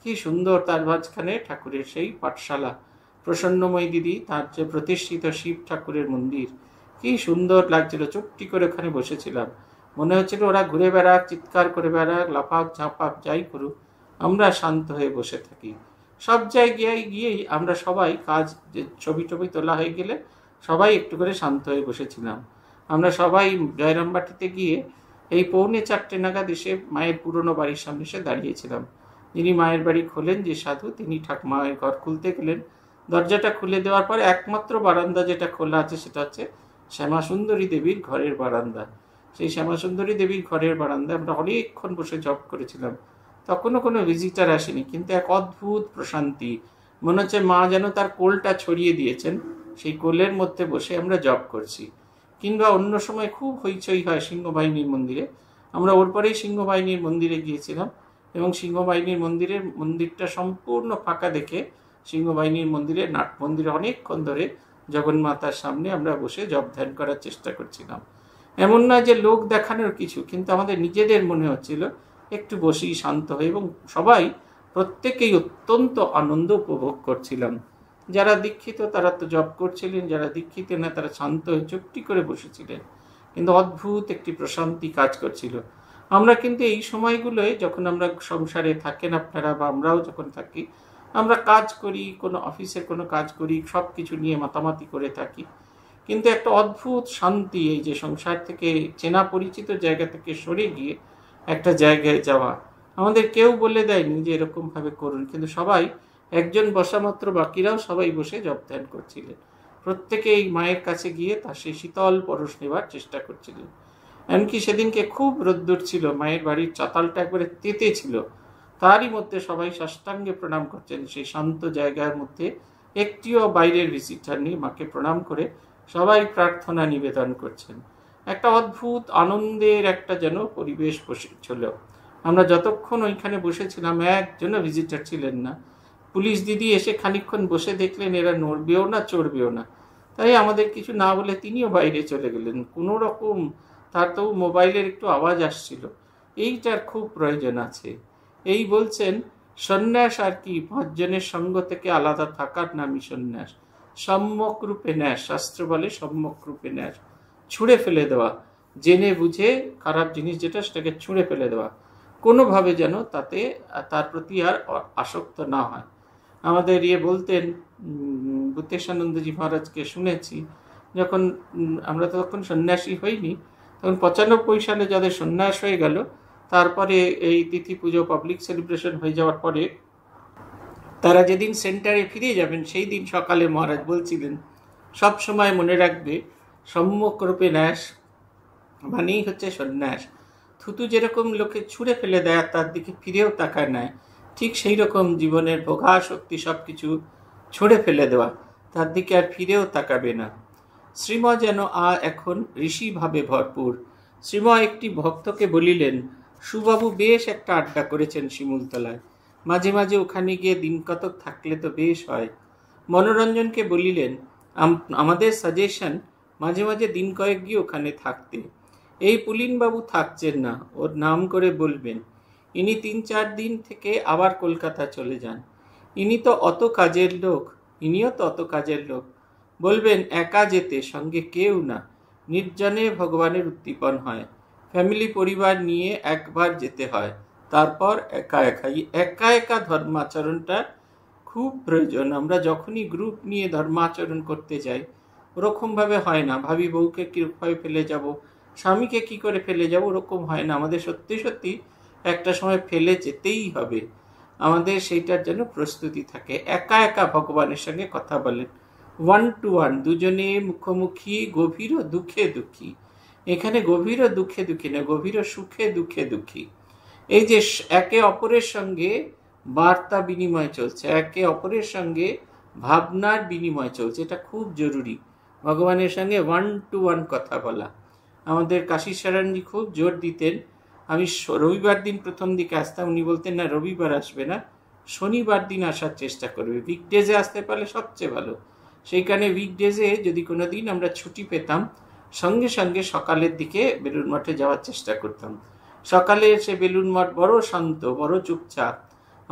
কি সুন্দর, তার মাঝখানে ঠাকুরের সেই পাঠশালা, প্রসন্নময়ী দিদি তার যে প্রতিষ্ঠিত শিব ঠাকুরের মন্দির, কি সুন্দর লাগছিল। চুপটি করে ওখানে বসেছিলাম, মনে হচ্ছিল ওরা ঘুরে বেড়াক, চিৎকার করে বেড়াক, লাফাক ঝাঁপাক, যাই করুক, আমরা শান্ত হয়ে বসে থাকি। সব জায়গায় গিয়েই আমরা সবাই কাজ, যে ছবি টবি তোলা হয়ে গেলে সবাই একটু করে শান্ত হয়ে বসেছিলাম। আমরা সবাই জয়রামবাটিতে গিয়ে এই পৌনে চারটে নাগাদ এসে মায়ের পুরনো বাড়ির সামনে এসে দাঁড়িয়েছিলাম। যিনি মায়ের বাড়ি খোলেন, যে সাধু, তিনি ঠাকুমায়ের ঘর খুলতে গেলেন। দরজাটা খুলে দেওয়ার পরে একমাত্র বারান্দা যেটা খোলা আছে সেটা হচ্ছে শ্যামাসুন্দরী দেবীর ঘরের বারান্দা। সেই শ্যামাসুন্দরী দেবীর ঘরের বারান্দায় আমরা অনেকক্ষণ বসে জপ করেছিলাম। তখনও কোনো ভিজিটার আসেনি, কিন্তু এক অদ্ভুত প্রশান্তি, মনে হচ্ছে মা যেন তার কোলটা ছড়িয়ে দিয়েছেন, সেই কোলের মধ্যে বসে আমরা জপ করছি। কিংবা অন্য সময় খুব হইচই হয় সিংহবাহিনীর মন্দিরে, আমরা ওর পরেই সিংহবাহিনীর মন্দিরে গিয়েছিলাম এবং সিংহবাহিনীর মন্দিরের মন্দিরটা সম্পূর্ণ ফাঁকা দেখে সিংহবাহিনীর মন্দিরে নাট মন্দিরে অনেকক্ষণ ধরে জগন্মাতার সামনে আমরা বসে জপ ধ্যান করার চেষ্টা করছিলাম। এমন না যে লোক দেখানোর কিছু, কিন্তু আমাদের নিজেদের মনে হচ্ছিল একটু বসি শান্ত হয়ে, এবং সবাই প্রত্যেকেই অত্যন্ত আনন্দ উপভোগ করছিলাম। যারা দীক্ষিত তারা তো জপ করছিলেন, যারা দীক্ষিত না তারা শান্ত হয়ে চুপটি করে বসেছিলেন, কিন্তু অদ্ভুত একটি প্রশান্তি কাজ করছিল। আমরা কিন্তু এই সময়গুলোয় যখন আমরা সংসারে থাকেন আপনারা বা আমরাও যখন থাকি, আমরা কাজ করি, কোনো অফিসের কোনো কাজ করি, সব কিছু নিয়ে মাতামাতি করে থাকি, কিন্তু একটা অদ্ভুত শান্তি, এই যে সংসার থেকে চেনা পরিচিত জায়গা থেকে সরে গিয়ে একটা জায়গায় যাওয়া, আমাদের কেউ বলে দেয়নি যে এরকমভাবে করুন, কিন্তু সবাই, একজন বসা মাত্র বাকিরাও সবাই বসে জপ ধ্যান করছিলেন। প্রত্যেকে এই মায়ের কাছে গিয়ে তার সেই শীতল পরশ নেবার চেষ্টা করছিলেন। এমনকি সেদিনকে খুব রোদ্দুর ছিল, মায়ের বাড়ির চাতালটা একবারে তেতে ছিল, তারই মধ্যে সবাই সাষ্টাঙ্গে প্রণাম করছেন। সেই শান্ত জায়গার মধ্যে একটিও বাইরের ভিজিটার নেই, মাকে প্রণাম করে সবাই প্রার্থনা নিবেদন করছেন। একটা অদ্ভুত আনন্দের একটা যেন পরিবেশ বসেছিল। আমরা যতক্ষণ ওইখানে বসেছিলাম একজনও ভিজিটার ছিলেন না। পুলিশ দিদি এসে খানিকক্ষণ বসে দেখলেন এরা নড়বেও না চড়বেও না, তাই আমাদের কিছু না বলে তিনিও বাইরে চলে গেলেন। কোনো রকম, তার তো মোবাইলের একটু আওয়াজ আসছিল, এইটার খুব প্রয়োজন আছে। এই বলছেন সন্ন্যাস আর কি, পাঁচজনের সঙ্গ থেকে আলাদা থাকার নামই সন্ন্যাস। সম্যক রূপে ন্যাস, শাস্ত্র বলে সম্যক রূপে ন্যাস, ছুঁড়ে ফেলে দেওয়া, জেনে বুঝে খারাপ জিনিস যেটা সেটাকে ছুঁড়ে ফেলে দেওয়া, কোনোভাবে যেন তাতে তার প্রতি আর আসক্ত না হয়। আমাদের ইয়ে বলতেন, ভূতেশানন্দজি মহারাজকে শুনেছি, যখন আমরা তখন সন্ন্যাসী হইনি, তখন পঁচানব্বই সালে যাদের সন্ন্যাস হয়ে গেল, তারপরে এই তিথি পুজো পাবলিক সেলিব্রেশন হয়ে যাওয়ার পরে তারা যেদিন সেন্টারে ফিরে যাবেন সেই দিন সকালে মহারাজ বলছিলেন, সব সময় মনে রাখবে সম্যক রূপে ন্যাস মানেই হচ্ছে সন্ন্যাস। থুতু যেরকম লোকে ছুঁড়ে ফেলে দেয় তার দিকে ফিরেও তাকায় নেয়, ঠিক সেই রকম জীবনের ভোগাশক্তি সব কিছু ছুঁড়ে ফেলে দেওয়া, তার দিকে আর ফিরেও তাকাবে না। শ্রীম যেন আ এখন ঋষিভাবে ভরপুর। শ্রীম একটি ভক্তকে বলিলেন, সুবাবু বেশ একটা আড্ডা করেছেন শিমুলতলায়, মাঝে মাঝে ওখানে গিয়ে দিন কতক থাকলে তো বেশ হয়। মনোরঞ্জনকে বলিলেন, আমাদের সাজেশন মাঝে মাঝে দিন কয়েক গিয়ে ওখানে থাকতে। এই পুলিনবাবু থাকছেন না, ওর নাম করে বলবেন। ইনি তিন চার দিন থেকে আবার কলকাতা চলে যান। ইনি তো অত কাজের লোক, ইনিও তো অত কাজের লোক। বলবেন একা যেতে, সঙ্গে কেউ না, নির্জনে ভগবানের উদ্দীপন হয়। ফ্যামিলি পরিবার নিয়ে একবার যেতে হয়, তারপর একা একাই। একা একা ধর্মাচরণটা খুব প্রয়োজন। আমরা যখনই গ্রুপ নিয়ে ধর্মাচরণ করতে যাই ওরকমভাবে হয় না, ভাবি বউকে কীভাবে ফেলে যাব, স্বামীকে কি করে ফেলে যাব, ওরকম হয় না। আমাদের সত্যি সত্যি একটা সময় ফেলে যেতেই হবে, আমাদের সেইটার জন্য প্রস্তুতি থাকে। একা একা ভগবানের সঙ্গে কথা বলেন, ওয়ান টু ওয়ান, দুজনে মুখোমুখি, গভীর দুঃখে দুঃখী। এখানে গভীর দুঃখে দুঃখী না, গভীর সুখে দুঃখে দুঃখী। এই যে একে অপরের সঙ্গে বার্তা বিনিময় চলছে, একে অপরের সঙ্গে ভাবনার বিনিময় চলছে, এটা খুব জরুরি। ভগবানের সঙ্গে ওয়ান টু ওয়ান কথা বলা। আমাদের কাশীশরণজি খুব জোর দিতেন, আমি রবিবার দিন প্রথম দিকে আসতাম, উনি বলতেন না রবিবার আসবে না, শনিবার দিন আসার চেষ্টা করবে, উইকডেজে আসতে পারলে সবচেয়ে ভালো। সেইখানে উইকডেজে যদি কোনো দিন আমরা ছুটি পেতাম, সঙ্গে সঙ্গে সকালের দিকে বেলুড় মঠে যাওয়ার চেষ্টা করতাম। সকালে এসে বেলুড় মঠ বড় শান্ত, বড় চুপচাপ।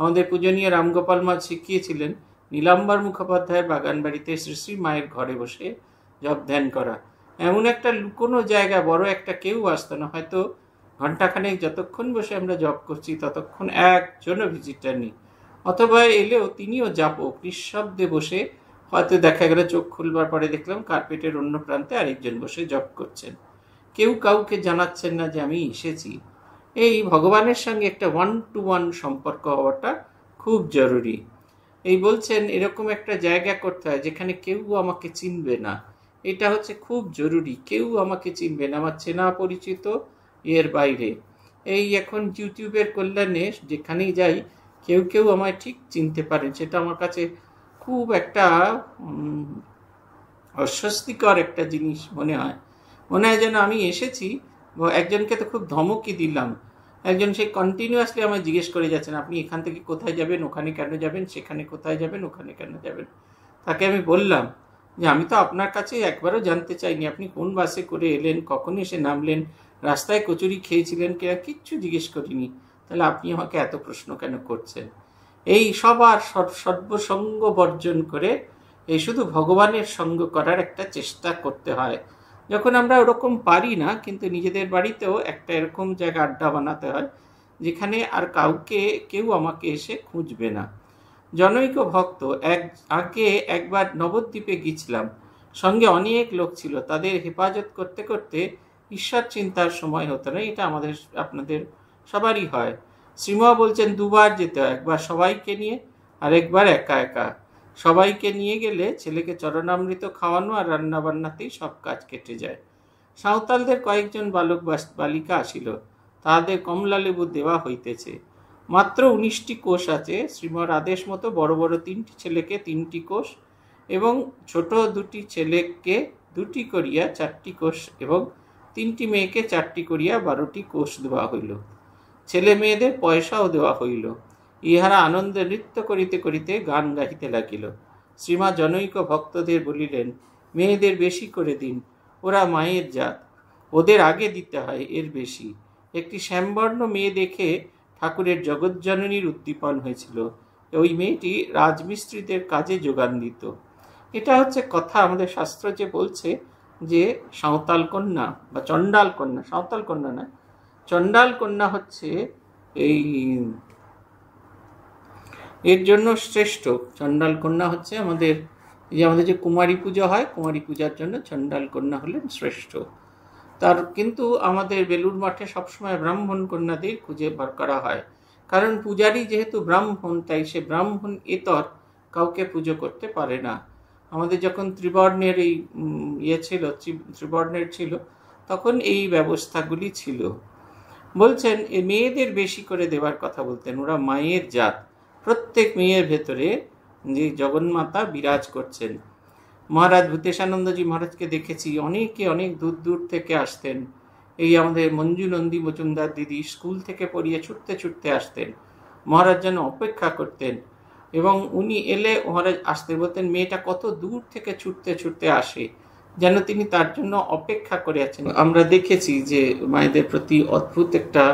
আমাদের পূজনীয় রামগোপাল মাঝ শিখিয়েছিলেন নীলাম্বর মুখোপাধ্যায়ের বাগান বাড়িতে শ্রী শ্রী মায়ের ঘরে বসে জপ ধ্যান করা। এমন একটা লুকোনো জায়গা, বড় একটা কেউ আসতো না, হয়তো ঘন্টাখানেক যতক্ষণ বসে আমরা জপ করছি ততক্ষণ একজনও ভিজিটার নেই, অথবা এলেও তিনিও যাপক, নিঃশব্দে বসে, হয়তো দেখা গেল চোখ খুলবার পরে দেখলাম কার্পেটের অন্য প্রান্তে আরেকজন বসে জপ করছেন, কেউ কাউকে জানাচ্ছেন না যে আমি এসেছি। এই ভগবানের সঙ্গে একটা ওয়ান টু ওয়ান সম্পর্ক হওয়াটা খুব জরুরি। এই বলছেন এরকম একটা জায়গা করতে হয় যেখানে কেউ আমাকে চিনবে না, এটা হচ্ছে খুব জরুরি। কেউ আমাকে চিনবে না, আমার চেনা পরিচিত এর বাইরে। এই এখন ইউটিউবের কল্যাণে যেখানেই যাই কেউ কেউ আমায় ঠিক চিনতে পারেন, সেটা আমার কাছে খুব একটা অস্বস্তিকর একটা জিনিস মনে হয়। মনে হয় যেন আমি এসেছি, একজনকে তো খুব ধমকি দিলাম, একজন সে কন্টিনিউয়াসলি আমায় জিজ্ঞেস করে যাচ্ছেন আপনি এখান থেকে কোথায় যাবেন, ওখানে কেন যাবেন, সেখানে কোথায় যাবেন, ওখানে কেন যাবেন। তাকে আমি বললাম যে আমি তো আপনার কাছে একবারও জানতে চাইনি আপনি কোন বাসে করে এলেন, কখন এসে নামলেন, রাস্তায় কচুরি খেয়েছিলেন কিনা, কিচ্ছু জিজ্ঞেস করিনি, তাহলে আপনি আমাকে এত প্রশ্ন কেন করছেন। এই সবার সর্বসঙ্গ বর্জন করে এই শুধু ভগবানের সঙ্গ করার একটা চেষ্টা করতে হয়। যখন আমরা ওরকম পারি না, কিন্তু নিজেদের বাড়িতেও একটা এরকম জায়গা আড্ডা বানাতে হয় যেখানে আর কাউকে কেউ আমাকে এসে খুঁজবে না। জনৈক ভক্ত এক আগে একবার নবদ্বীপে গিয়েছিলাম, সঙ্গে অনেক লোক ছিল, তাদের হেফাজত করতে করতে ঈশ্বর চিন্তার সময় হতো না। এটা আমাদের আপনাদের সবারই হয়। শ্রীমা বলছেন দুবার যেতে হয়, একবার সবাইকে নিয়ে আর একবার একা একা। সবাইকে নিয়ে গেলে ছেলেকে চরণামৃত খাওয়ানো আর রান্নাবান্নাতেই সব কাজ কেটে যায়। সাঁওতালদের কয়েকজন বালক বালিকা আসিল, তাহাদের কমলা লেবু দেওয়া হইতেছে। মাত্র উনিশটি কোষ আছে। শ্রীমর আদেশ মতো বড় বড় তিনটি ছেলেকে তিনটি কোষ এবং ছোট দুটি ছেলেকে দুটি করিয়া চারটি কোষ এবং তিনটি মেয়েকে চারটি করিয়া বারোটি কোষ দেওয়া হইল। ছেলে মেয়েদের পয়সাও দেওয়া হইল। ইহারা আনন্দে নৃত্য করিতে করিতে গান গাহিতে লাগিল। শ্রীমা জনৈক ভক্তদের বলিলেন মেয়েদের বেশি করে দিন, ওরা মায়ের জাত, ওদের আগে দিতে হয় এর বেশি। একটি শ্যামবর্ণ মেয়ে দেখে ঠাকুরের জগজ্জননীর উদ্দীপন হয়েছিল। ওই মেয়েটি রাজমিস্ত্রিদের কাজে যোগান দিত। এটা হচ্ছে কথা, আমাদের শাস্ত্র যে বলছে যে সাঁওতাল কন্যা বা চণ্ডাল কন্যা, সাঁওতাল কন্যা না, চণ্ডাল কন্যা হচ্ছে এই এর জন্য শ্রেষ্ঠ। চণ্ডাল কন্যা হচ্ছে আমাদের এই যে আমাদের যে কুমারী পুজো হয়, কুমারী পূজার জন্য চণ্ডাল কন্যা হলেন শ্রেষ্ঠ। তার কিন্তু আমাদের বেলুড় মাঠে সবসময় ব্রাহ্মণ কন্যাদের খুঁজে বার করা হয়, কারণ পূজারী যেহেতু ব্রাহ্মণ, তাই সে ব্রাহ্মণ এতর কাউকে পুজো করতে পারে না। আমাদের যখন ত্রিবর্ণের এই ইয়ে ছিল, ত্রিবর্ণের ছিল, তখন এই ব্যবস্থাগুলি ছিল। বলছেন এ মেয়েদের বেশি করে দেওয়ার কথা বলতেন, ওরা মায়ের জাত। প্রত্যেক মেয়ের ভেতরে যে জগন্মাতা বিরাজ করছেন। মহারাজ ভূতেশানন্দজি মহারাজকে দেখেছি, অনেকে অনেক দূর দূর থেকে আসতেন। এই আমাদের মঞ্জু নন্দী মজুমদার দিদি স্কুল থেকে পড়িয়ে ছুটতে ছুটতে আসতেন, মহারাজ যেন অপেক্ষা করতেন এবং উনি এলে মহারাজ আসতে বলতেন মেয়েটা কত দূর থেকে ছুটতে ছুটতে আসে, যেন তিনি তার জন্য অপেক্ষা করে আছেন। আমরা দেখেছি যে মায়েদের প্রতি অদ্ভুত একটা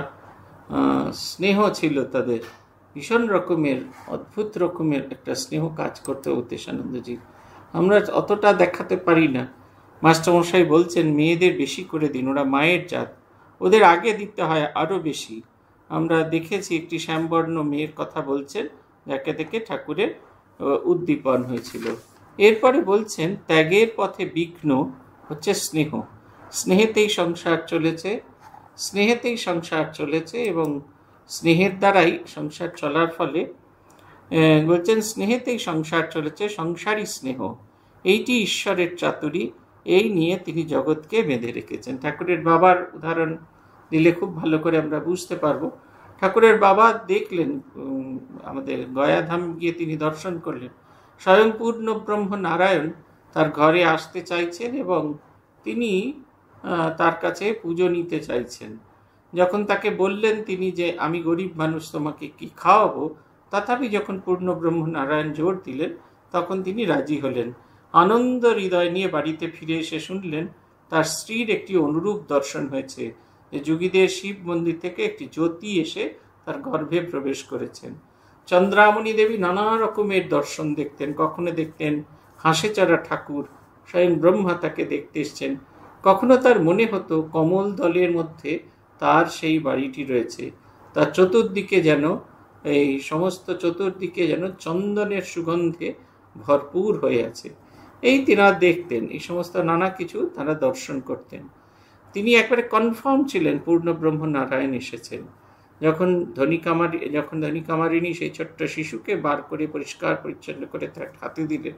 স্নেহ ছিল, তাদের ভীষণ রকমের অদ্ভুত রকমের একটা স্নেহ কাজ করতে ভূতেশানন্দজি। আমরা অতটা দেখাতে পারি না। মাস্টারমশাই বলছেন মেয়েদের বেশি করে দিন, ওরা মায়ের জাত, ওদের আগে দিতে হয় আরও বেশি। আমরা দেখেছি একটি শ্যামবর্ণ মেয়ের কথা বলছেন, যাকে দেখে ঠাকুরের উদ্দীপন হয়েছিল। এরপরে বলছেন ত্যাগের পথে বিঘ্ন হচ্ছে স্নেহ। স্নেহেতেই সংসার চলেছে, স্নেহেতেই সংসার চলেছে এবং স্নেহের দ্বারাই সংসার চলার ফলে বলছেন স্নেহেতেই সংসার চলেছে, সংসারই স্নেহ, এইটি ঈশ্বরের চাতুরী, এই নিয়ে তিনি জগৎকে বেঁধে রেখেছেন। ঠাকুরের বাবার উদাহরণ দিলে খুব ভালো করে আমরা বুঝতে পারবো। ঠাকুরের বাবা দেখলেন, আমাদের গয়াধাম গিয়ে তিনি দর্শন করলেন, স্বয়ং পূর্ণ ব্রহ্ম নারায়ণ তার ঘরে আসতে চাইছেন এবং তিনি তার কাছে পুজো নিতে চাইছেন। যখন তাকে বললেন তিনি যে আমি গরিব মানুষ, তোমাকে কি খাওয়াবো, তথাপি যখন পূর্ণ ব্রহ্ম নারায়ণ জোর দিলেন তখন তিনি রাজি হলেন। আনন্দ হৃদয় নিয়ে বাড়িতে ফিরে এসে শুনলেন তার স্ত্রীর একটি অনুরূপ দর্শন হয়েছে, যে যোগীদের শিব মন্দির থেকে একটি জ্যোতি এসে তার গর্ভে প্রবেশ করেছেন। চন্দ্রামণি দেবী নানা রকমের দর্শন দেখতেন। কখনো দেখতেন হাঁসে চড়া ঠাকুর, স্বয়ং ব্রহ্মা তাকে দেখতে এসছেন। কখনো তার মনে হতো কমল দলের মধ্যে তার সেই বাড়িটি রয়েছে, তার চতুর্দিকে যেন এই সমস্ত চতুর্দিকে যেন চন্দনের সুগন্ধে ভরপুর হয়ে আছে। এই তিনারা দেখতেন, এই সমস্ত নানা কিছু তারা দর্শন করতেন। তিনি একবারে কনফার্ম ছিলেন পূর্ণ ব্রহ্ম নারায়ণ এসেছেন। যখন ধনিকামারি যখন ধনিকামারিণী সেই ছোট্ট শিশুকে বার করে পরিষ্কার পরিচ্ছন্ন করে তার হাতে দিলেন,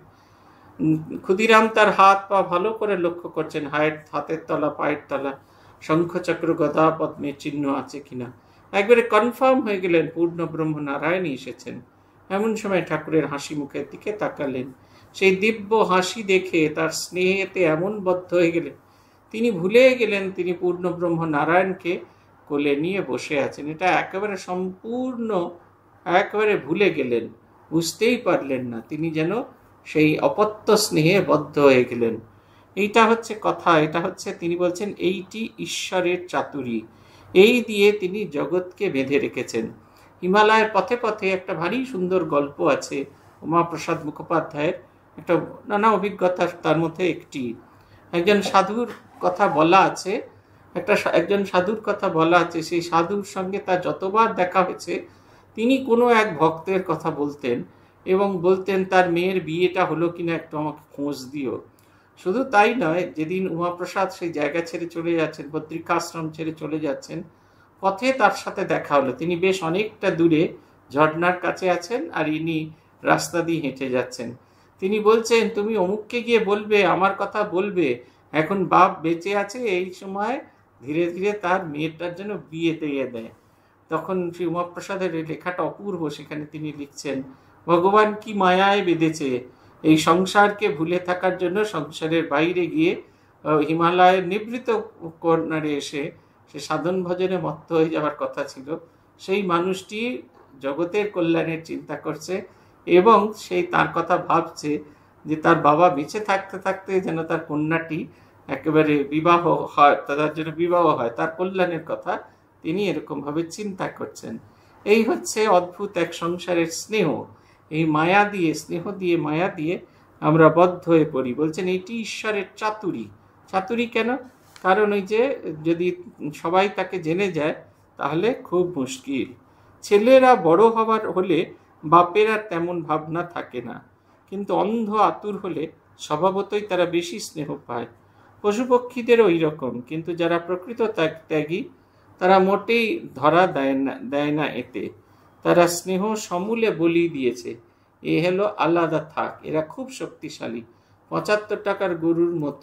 ক্ষুদিরাম তার হাত পা ভালো করে লক্ষ্য করছেন, হায়ের হাতের তলা পায়ের তলা শঙ্খচক্র গদা পদ্মের চিহ্ন আছে কিনা। একবারে কনফার্ম হয়ে গেলেন পূর্ণ ব্রহ্ম নারায়ণই এসেছেন। এমন সময় ঠাকুরের হাসি মুখের দিকে তাকালেন। সেই দিব্য হাসি দেখে তার স্নেহেতে এমন বদ্ধ হয়ে গেলেন, তিনি ভুলে গেলেন তিনি পূর্ণ ব্রহ্ম নারায়ণকে কোলে নিয়ে বসে আছেন। এটা একেবারে সম্পূর্ণ একেবারে ভুলে গেলেন, বুঝতেই পারলেন না। তিনি যেন সেই অপত্য স্নেহে বদ্ধ হয়ে গেলেন। এইটা হচ্ছে কথা, এটা হচ্ছে তিনি বলছেন এইটি ঈশ্বরের চাতুরী, এই দিয়ে তিনি জগৎকে বেঁধে রেখেছেন। হিমালয়ের পথে পথে একটা ভারী সুন্দর গল্প আছে উমাপ্রসাদ মুখোপাধ্যায়ের, একটা নানা অভিজ্ঞতা তার মধ্যে একটি। একজন সাধুর কথা বলা আছে, একটা একজন সাধুর কথা বলা আছে। সেই সাধুর সঙ্গে তার যতবার দেখা হয়েছে তিনি কোনো এক ভক্তের কথা বলতেন এবং বলতেন তার মেয়ের বিয়েটা হলো কিনা একটু আমাকে খোঁজ দিও। শুধু তাই নয়, যেদিন উমাপ্রসাদ সেই জায়গা ছেড়ে চলে যাচ্ছেন, বদ্রিকাশ্রম ছেড়ে চলে যাচ্ছেন, পথে তার সাথে দেখা হলো। তিনি বেশ অনেকটা দূরে ঝর্ণার কাছে আছেন আর ইনি রাস্তা দিয়ে হেঁটে যাচ্ছেন। তিনি বলছেন তুমি অমুককে গিয়ে বলবে, আমার কথা বলবে, এখন বাপ বেঁচে আছে, এই সময় ধীরে ধীরে তার মেয়েটার জন্য বিয়ে দিয়ে দেয়। তখন শ্রী উমাপ্রসাদের লেখাটা অপূর্ব। সেখানে তিনি লিখছেন, ভগবান কি মায়ায় বেঁধেছে, এই সংসারকে ভুলে থাকার জন্য সংসারের বাইরে গিয়ে হিমালয়ের নিবৃত কর্নারে এসে সে সাধন ভজনে মত্ত হয়ে যাওয়ার কথা ছিল, সেই মানুষটি জগতের কল্যাণের চিন্তা করছে এবং সেই তার কথা ভাবছে যে তার বাবা বেঁচে থাকতে থাকতে যেন তার কন্যাটি একেবারে বিবাহ হয়, তার জন্য বিবাহ হয়, তার কল্যাণের কথা তিনি এরকমভাবে চিন্তা করছেন। এই হচ্ছে অদ্ভুত এক সংসারের স্নেহ। এই মায়া দিয়ে, স্নেহ দিয়ে, মায়া দিয়ে আমরা বদ্ধ হয়ে পড়ি। বলছেন এটি ঈশ্বরের চাতুরী। চাতুরী কেন? কারণ ওই যে যদি সবাই তাকে জেনে যায় তাহলে খুব মুশকিল। ছেলেরা বড় হবার হলে বাপের আর তেমন ভাবনা থাকে না, কিন্তু অন্ধ আতুর হলে স্বভাবতই তারা বেশি স্নেহ পায়। পশু পক্ষীদেরও ওই রকম, কিন্তু যারা প্রকৃত ত্যাগী তারা মোটেই ধরা দেয় না দেয় না এতে। তারা স্নেহ সমূলে বলি দিয়েছে, এ হলো আলাদা থাক, এরা খুব শক্তিশালী। পঁচাত্তর টাকার গরুর মতো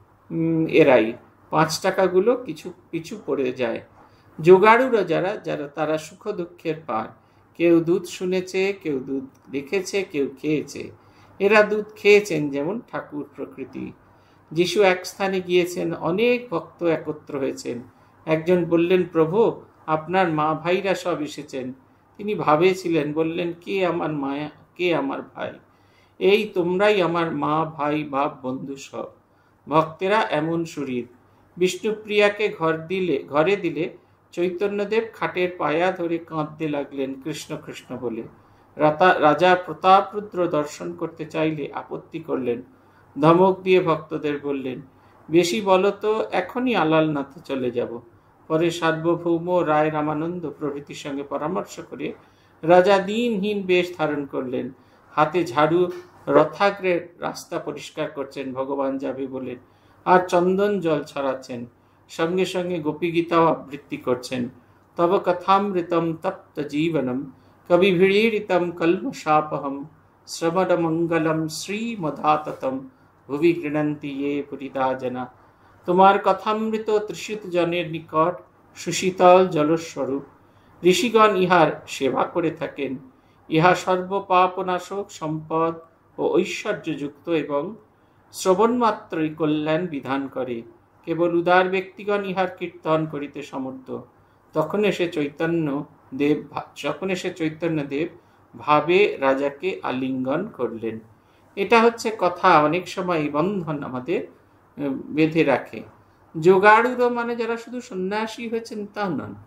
এরাই, পাঁচ টাকাগুলো কিছু পিছু পড়ে যায়। জোগাড়ুরা যারা যারা তারা সুখ দুঃখের পার, কেউ দুধ শুনেছে, কেউ দুধ দেখেছে, কেউ খেয়েছে। এরা দুধ খেয়েছেন যেমন ঠাকুর প্রকৃতি। যিশু এক স্থানে গিয়েছেন, অনেক ভক্ত একত্র হয়েছেন। একজন বললেন, প্রভু আপনার মা ভাইরা সব এসেছেন। তিনি ভাবেছিলেন, বললেন, কে আমার মায়া, কে আমার ভাই? এই তোমরাই আমার মা ভাই বাপ বন্ধু সব। ভক্তেরা এমন শরীর। বিষ্ণুপ্রিয়াকে ঘর দিলে ঘরে দিলে চৈতন্যদেব খাটের পায়া ধরে কাঁদতে লাগলেন কৃষ্ণ কৃষ্ণ বলে। রাজা প্রতাপরুদ্র দর্শন করতে চাইলে আপত্তি করলেন। ধমক দিয়ে ভক্তদের বললেন, বেশি বলো তো এখনই আলালনাথে চলে যাব। পরে সার্বভৌম রায় রামানন্দ প্রভৃতির সঙ্গে পরামর্শ করে রাজা দিনহীন বেশ ধারণ করলেন। হাতে ঝাড়ু রথাগ্রে রাস্তা পরিষ্কার করছেন ভগবান যাবে বলে, আর চন্দন জল ছড়াচ্ছেন। সঙ্গে সঙ্গে গোপীগীতাও আবৃত্তি করছেন। তব কথামৃতম তপ্ত জীবনম কবি ভিড়ীড়িতম কল্মশাপহম শ্রবণ মঙ্গলম শ্রীমধাততম ভুবি গৃণন্তি ये পুরিতা জনা। তোমার কথামৃত ত্রিশিত জনের নিকট সুশীতল জলস্বরূপ। ঋষিগণ ইহার সেবা করে থাকেন। ইহা সর্বপাপনাশক সম্পদ ও ঐশ্বর্যযুক্ত এবং শ্রবণমাত্রই কল্যাণ বিধান করে। কেবল উদার ব্যক্তিগণ ইহার কীর্তন করিতে সমর্থ। তখন এসে চৈতন্য দেব যখন এসে চৈতন্য দেব ভাবে রাজাকে আলিঙ্গন করলেন। এটা হচ্ছে কথা। অনেক সময় এই বন্ধন আমাদের বেঁধে রাখে। যোগাড়ুরো মানে যারা শুধু সন্ন্যাসী হয়েছেন তা নন,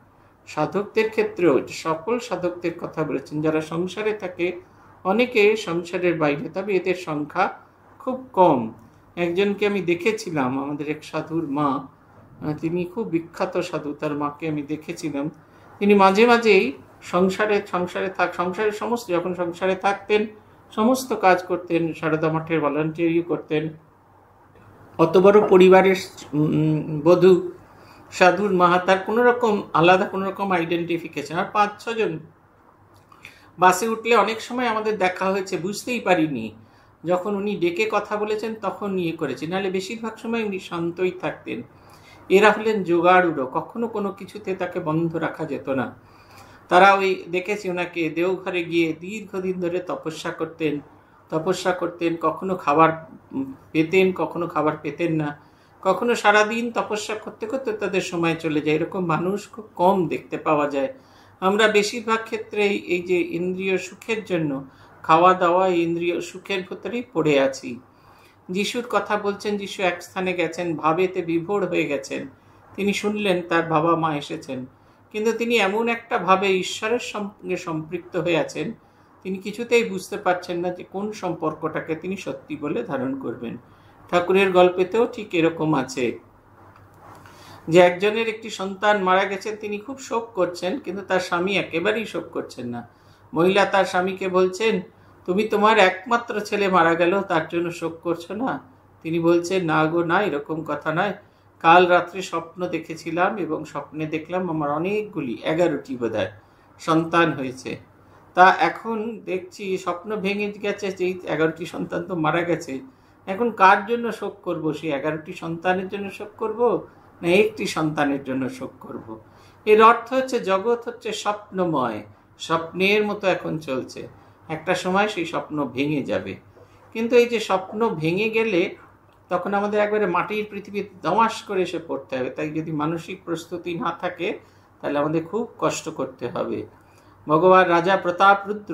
সাধকদের ক্ষেত্রেও, সকল সাধকদের কথা বলেছেন যারা সংসারে থাকে, অনেকে সংসারের বাইরে, তবে এদের সংখ্যা খুব কম। একজনকে আমি দেখেছিলাম, আমাদের এক সাধুর মা, তিনি খুব বিখ্যাত সাধু, তার মাকে আমি দেখেছিলাম, তিনি মাঝে মাঝেই সংসারে সংসারে থাক সংসারের সমস্ত, যখন সংসারে থাকতেন সমস্ত কাজ করতেন, সারদা মঠের ভলান্টিয়ারিও করতেন। অত বড় পরিবারের বধূ সাধুর মা, তার কোনো রকম আলাদা কোনো রকম আইডেন্টিফিকেশন। আর পাঁচ ছজন বাসে উঠলে অনেক সময় আমাদের দেখা হয়েছে, বুঝতেই পারিনি, যখন উনি ডেকে কথা বলেছেন তখন ইয়ে করেছে, নাহলে বেশিরভাগ সময় উনি শান্তই থাকতেন। এরা হলেন জোগাড়ুড়ো, কখনো কোনো কিছুতে তাকে বন্ধ রাখা যেত না। তারা ওই দেখেছি ওনাকে দেওঘরে গিয়ে দীর্ঘদিন ধরে তপস্যা করতেন তপস্যা করতেন কখনো খাবার পেতেন, কখনো খাবার পেতেন না, কখনো সারাদিন তপস্যা করতে করতে তাদের সময় চলে যায়। এরকম মানুষ খুব কম দেখতে পাওয়া যায়। আমরা বেশিরভাগ ক্ষেত্রেই এই যে ইন্দ্রিয় সুখের জন্য খাওয়া দাওয়া, ইন্দ্রিয় সুখের ভেতরেই পড়ে আছি। যিশুর কথা বলছেন, যিশু এক স্থানে গেছেন, ভাবেতে বিভোর হয়ে গেছেন। তিনি শুনলেন তার বাবা মা এসেছেন, কিন্তু তিনি এমন একটা ভাবে ঈশ্বরের সঙ্গে সম্পৃক্ত হয়ে আছেন, তিনি কিছুতেই বুঝতে পারছেন না যে কোন সম্পর্কটাকে তিনি সত্যি বলে ধারণ করবেন। ঠাকুরের গল্পেতেও ঠিক এরকম আছে যে একজনের একটি সন্তান মারা গেছেন, তিনি খুব শোক করছেন, কিন্তু তার স্বামী একেবারেই শোক করছেন না। মহিলা তার স্বামীকে বলছেন, তুমি তোমার একমাত্র ছেলে মারা গেল, তার জন্য শোক করছো না? তিনি বলছেন, না গো না, এরকম কথা নয়। কাল রাত্রে স্বপ্ন দেখেছিলাম এবং স্বপ্নে দেখলাম আমার অনেকগুলি, এগারোটি বোধহয় সন্তান হয়েছে। তা এখন দেখছি স্বপ্ন ভেঙে গেছে, যেই এগারোটি সন্তান তো মারা গেছে, এখন কার জন্য শোক করব? সেই এগারোটি সন্তানের জন্য শোক করব না একটি সন্তানের জন্য শোক করব? এর অর্থ হচ্ছে জগৎ হচ্ছে স্বপ্নময়, স্বপ্নের মতো এখন চলছে, একটা সময় সেই স্বপ্ন ভেঙে যাবে। কিন্তু এই যে স্বপ্ন ভেঙে গেলে তখন আমাদের একবারে মাটির পৃথিবী দমাস করে এসে পড়তে হবে। তাই যদি মানসিক প্রস্তুতি না থাকে তাহলে আমাদের খুব কষ্ট করতে হবে। ভগবান রাজা প্রতাপ রুদ্র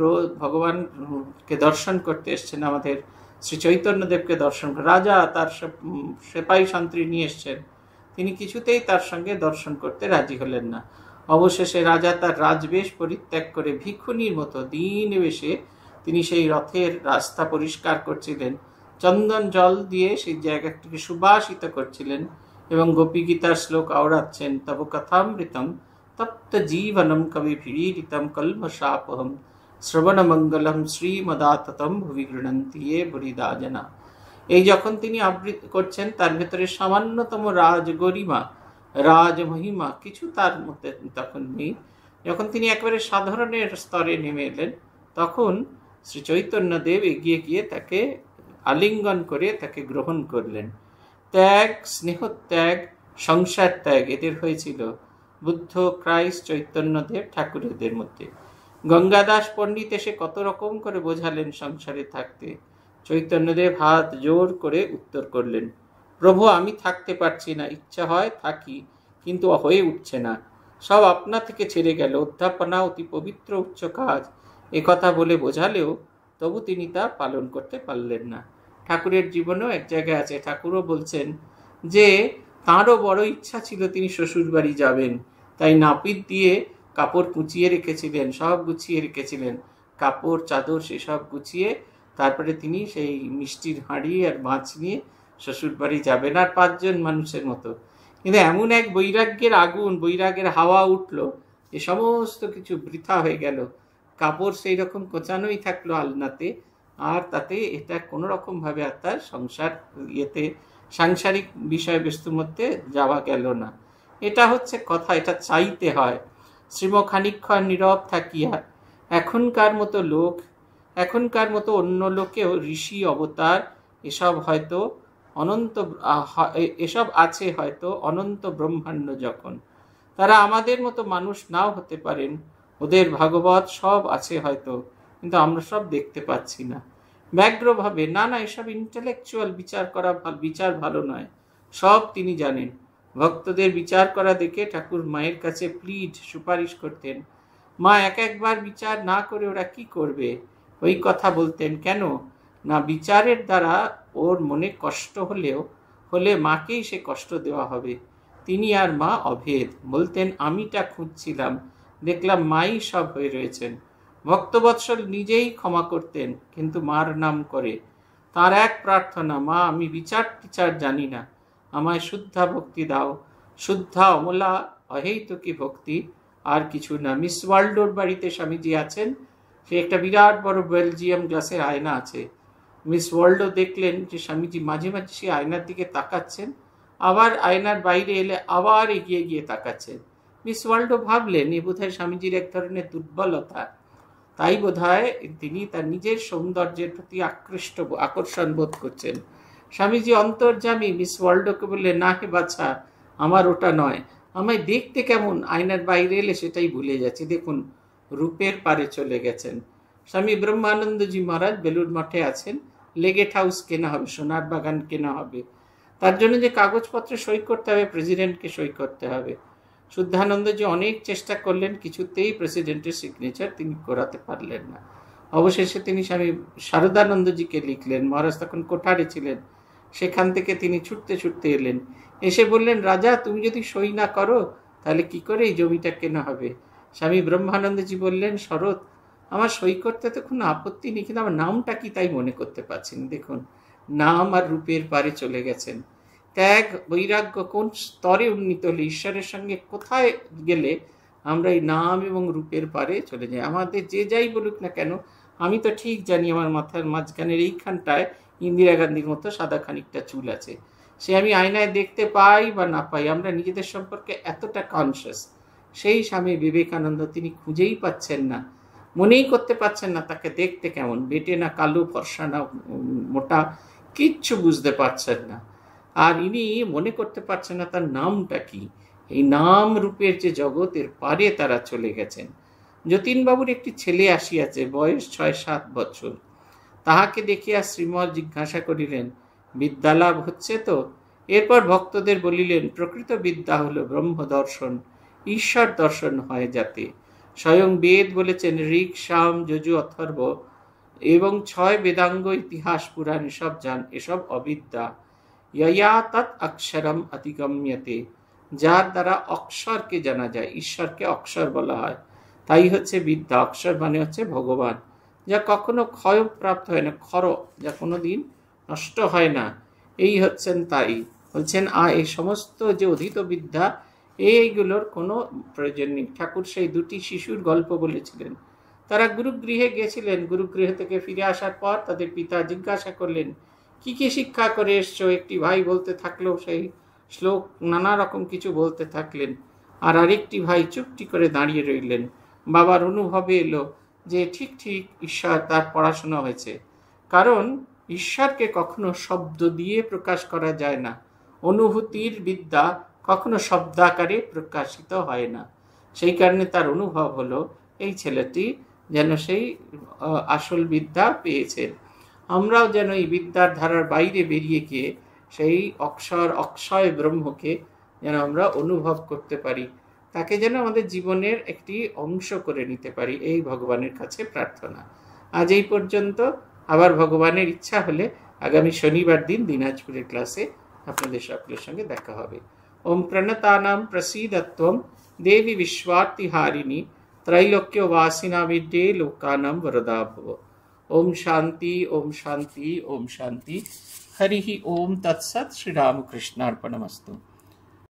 ভগবানকে দর্শন করতে এসছেন, আমাদের শ্রী চৈতন্যদেবকে দর্শন। রাজা তার সেপাই শান্তি নিয়ে এসছেন, তিনি কিছুতেই তার সঙ্গে দর্শন করতে রাজি হলেন না। অবশেষে রাজা তার রাজবেশ পরিত্যাগ করে ভিক্ষুণীর মতো দিন বেশে তিনি সেই রথের রাস্তা পরিষ্কার করছিলেন, চন্দন জল দিয়ে সেই জায়গাটিকে সুবাসিত করছিলেন এবং গোপী গীতার শ্লোক আওড়াচ্ছেন। তব কথামৃতম তপ্ত জীবনম কবি ভিড়িতম কল্মশাপহম শ্রবণ মঙ্গলম শ্রীমদাততম ভুবি গৃণন্তি এ বুরিদা জনা। এই যখন তিনি আবৃত্তি করছেন, তার ভেতরে সামান্যতম রাজ গরিমা, রাজ মহিমা কিছু তার মধ্যে তখন নেই। যখন তিনি একেবারে সাধারণের স্তরে নেমে এলেন, তখন শ্রী চৈতন্যদেব এগিয়ে গিয়ে তাকে আলিঙ্গন করে তাকে গ্রহণ করলেন। ত্যাগ, স্নেহ ত্যাগ, সংসার ত্যাগ এদের হয়েছিল বুদ্ধ, ক্রাইস্ট, চৈতন্যদেব ঠাকুরেদের মধ্যে। গঙ্গাদাস পণ্ডিত এসে কত রকম করে বোঝালেন সংসারে থাকতে। চৈতন্যদেব হাত জোর করে উত্তর করলেন, প্রভু আমি থাকতে পারছি না, ইচ্ছা হয় থাকি, কিন্তু হয়ে উঠছে না, সব আপনা থেকে ছেড়ে গেল, অধ্যাপনা অতি পবিত্র উচ্চ কাজ, এ কথা বলে বোঝালেও তবু তিনি তা পালন করতে পারলেন না। ঠাকুরের জীবনেও এক জায়গায় আছে, ঠাকুরও বলছেন যে তাঁরও বড় ইচ্ছা ছিল তিনি শ্বশুর বাড়ি যাবেন, তাই নাপিত দিয়ে কাপড় কুচিয়ে রেখেছিলেন, সব গুছিয়ে রেখেছিলেন, কাপড় চাদর সেসব গুছিয়ে তারপরে তিনি সেই মিষ্টির হাঁড়ি আর মাছ নিয়ে শ্বশুর বাড়ি যাবেন, আর পাঁচজন মানুষের মতো। কিন্তু এমন এক বৈরাগ্যের আগুন, বৈরাগ্যের হাওয়া উঠল, যে সমস্ত কিছু বৃথা হয়ে গেল। কাপড় সেই রকম কোচানোই থাকলো আলনাতে, আর তাতে এটা কোনো রকম ভাবে আর তার সংসার ইয়েতে সাংসারিক বিষয়বস্তুর মধ্যে যাওয়া গেল না। এটা হচ্ছে কথা, এটা চাইতে হয়। শ্রীম খানিক্ষণ নীরব থাকিয়া, এখনকার মতো লোক, এখনকার মতো অন্য লোকেও ঋষি অবতার এসব হয়তো অনন্ত, এসব আছে হয়তো অনন্ত ব্রহ্মাণ্ড যখন, তারা আমাদের মতো মানুষ নাও হতে পারেন, ওদের ভাগবত সব আছে হয়তো, কিন্তু আমরা সব দেখতে পাচ্ছি না ব্যগ্রভাবে। না না, এসব ইন্টেলেকচুয়াল বিচার করা, বিচার ভালো নয়, সব তিনি জানেন। ভক্তদের বিচার করা দেখে ঠাকুর মায়ের কাছে প্লিড, সুপারিশ করতেন। মা এক একবার বিচার না করে ওরা কি করবে, ওই কথা বলতেন। কেন না, বিচারের দ্বারা ওর মনে কষ্ট হলেও হলে মাকেই সে কষ্ট দেওয়া হবে, তিনি আর মা অভেদ। বলতেন আমিটা খুঁজছিলাম, দেখলাম মাই সব হয়ে রয়েছেন। ভক্তবৎসল নিজেই ক্ষমা করতেন, কিন্তু মার নাম করে। তার এক প্রার্থনা, মা আমি বিচার টিচার জানি না, আমায় শুদ্ধা ভক্তি দাও, শুদ্ধা অমলা অহেতুকি ভক্তি, আর কিছু না। মিস ওয়ার্ল্ডোর বাড়িতে স্বামীজি আছেন, সে একটা বিরাট বড় বেলজিয়াম গ্লাসের আয়না আছে। মিস ওয়ার্ল্ডও দেখলেন যে স্বামীজি মাঝে মাঝে সে আয়নার দিকে তাকাচ্ছেন, আবার আয়নার বাইরে এলে আবার এগিয়ে গিয়ে তাকাচ্ছেন। মিস ওয়ার্ল্ডও ভাবলেন এ বোধহয় স্বামীজির এক ধরনের দুর্বলতা, তাই বোধহয় তিনি তার নিজের সৌন্দর্যের প্রতি আকৃষ্ট আকর্ষণ বোধ করছেন। স্বামীজি অন্তর্যামী মিস ওয়ার্ল্ডকে বললেন, না হে বাছা, আমার ওটা নয়, আমায় দেখতে কেমন আয়নার বাইরে এলে সেটাই ভুলে যাচ্ছি। দেখুন রূপের পারে চলে গেছেন। স্বামী ব্রহ্মানন্দজি মহারাজ বেলুড় মঠে আছেন, লেগেট হাউস কেনা হবে, সোনার বাগান কেনা হবে, তার জন্য যে কাগজপত্রে সই করতে হবে প্রেসিডেন্টকে সই করতে হবে। শুদ্ধানন্দজি অনেক চেষ্টা করলেন, কিছুতেই প্রেসিডেন্টের সিগনেচার তিনি করাতে পারলেন না। অবশেষে তিনি স্বামী শারদানন্দজিকে লিখলেন, মহারাজ তখন কোঠারে ছিলেন, সেখান থেকে তিনি ছুটতে ছুটতে এলেন, এসে বললেন, রাজা তুমি যদি সই না করো তাহলে কি করে এই জমিটা কেনা হবে? স্বামী ব্রহ্মানন্দজি বললেন, শরৎ আমার সই করতে তো কোনো আপত্তি নেই, কিন্তু আমার নামটা কি তাই মনে করতে পারছি না। দেখুন নাম আর রূপের পারে চলে গেছেন। ত্যাগ বৈরাগ্য কোন স্তরে উন্নীত হলে, ঈশ্বরের সঙ্গে কোথায় গেলে আমরা এই নাম এবং রূপের পারে চলে যাই। আমাদের যে যাই বলুক না কেন, আমি তো ঠিক জানি আমার মাথার মাঝখানের এইখানটায় ইন্দিরা গান্ধীর মতো সাদা খানিকটা চুল আছে, সে আমি আয়নায় দেখতে পাই বা না পাই, আমরা নিজেদের সম্পর্কে এতটা কনসিয়াস। সেই স্বামী বিবেকানন্দ তিনি খুঁজেই পাচ্ছেন না, মনেই করতে পারছেন না তাকে দেখতে কেমন, বেটে না কালো, ফর্সা না মোটা, কিচ্ছু বুঝতে পারছেন না। আর ইনি মনে করতে পারছেন না তার নামটা কি। এই নাম রূপের যে জগতের পারে তারা চলে গেছেন। যতীনবাবুর একটি ছেলে আসিয়াছে, বয়স ছয় সাত বছর। তাহাকে দেখিয়া শ্রীমৎ জিজ্ঞাসা করিলেন, বিদ্যালাভ হচ্ছে তো? এরপর ভক্তদের বলিলেন, প্রকৃত বিদ্যা হলো ব্রহ্ম দর্শন, ঈশ্বর দর্শন হয় যাতে। স্বয়ং বেদ বলেছেন ঋক, সাম, যজু, অথর্ব এবং ছয় বেদাঙ্গ, ইতিহাস, পুরাণ এসব জান, এসব অবিদ্যা। ইয়া তৎ অক্ষরম অতিগম্যতে, যার দ্বারা অক্ষরকে জানা যায়, ঈশ্বরকে অক্ষর বলা হয়, তাই হচ্ছে বিদ্যা। অক্ষর মানে হচ্ছে ভগবান, যা কখনো ক্ষয়প্রাপ্ত হয় না, ক্ষর, যা কোনো দিন নষ্ট হয় না, এই হচ্ছেন তাই। বলছেন আ এই সমস্ত যে অধীত বিদ্যা, এইগুলোর কোনো প্রয়োজন নেই। ঠাকুর সেই দুটি শিশুর গল্প বলেছিলেন। তারা গুরুগৃহে গিয়েছিলেন, গুরুগৃহ থেকে ফিরে আসার পর তাদের পিতা জিজ্ঞাসা করলেন, কি কি শিক্ষা করে এসছো? একটি ভাই বলতে থাকলো সেই শ্লোক, নানা রকম কিছু বলতে থাকলেন, আর আরেকটি ভাই চুপটি করে দাঁড়িয়ে রইলেন। বাবার অনুভবে এলো যে ঠিক ঠিক ঈশ্বর তার পড়াশোনা হয়েছে, কারণ ঈশ্বরকে কখনো শব্দ দিয়ে প্রকাশ করা যায় না, অনুভূতির বিদ্যা কখনো শব্দাকারে প্রকাশিত হয় না। সেই কারণে তার অনুভব হলো এই ছেলেটি যেন সেই আসল বিদ্যা পেয়েছে। আমরাও যেন এই বিদ্যার ধারার বাইরে বেরিয়ে গিয়ে সেই অক্ষর অক্ষয় ব্রহ্মকে যেন আমরা অনুভব করতে পারি, তাকে যেন আমাদের জীবনের একটি অংশ করে নিতে পারি, এই ভগবানের কাছে প্রার্থনা। আজ এই পর্যন্ত। আবার ভগবানের ইচ্ছা হলে আগামী শনিবার দিন দিনাজপুরের ক্লাসে আপনাদের সকলের সঙ্গে দেখা হবে। ওম প্রণতানাম প্রসীদত্বম দেবী বিশ্বার্তিহারিণী त्रैलोक्य वासिना विद्ये लोकानां वरदा भव। ओम शांति ओम शांति ओम शांति। हरि ओम तत्सत्। श्री रामकृष्णार्पणमस्तु।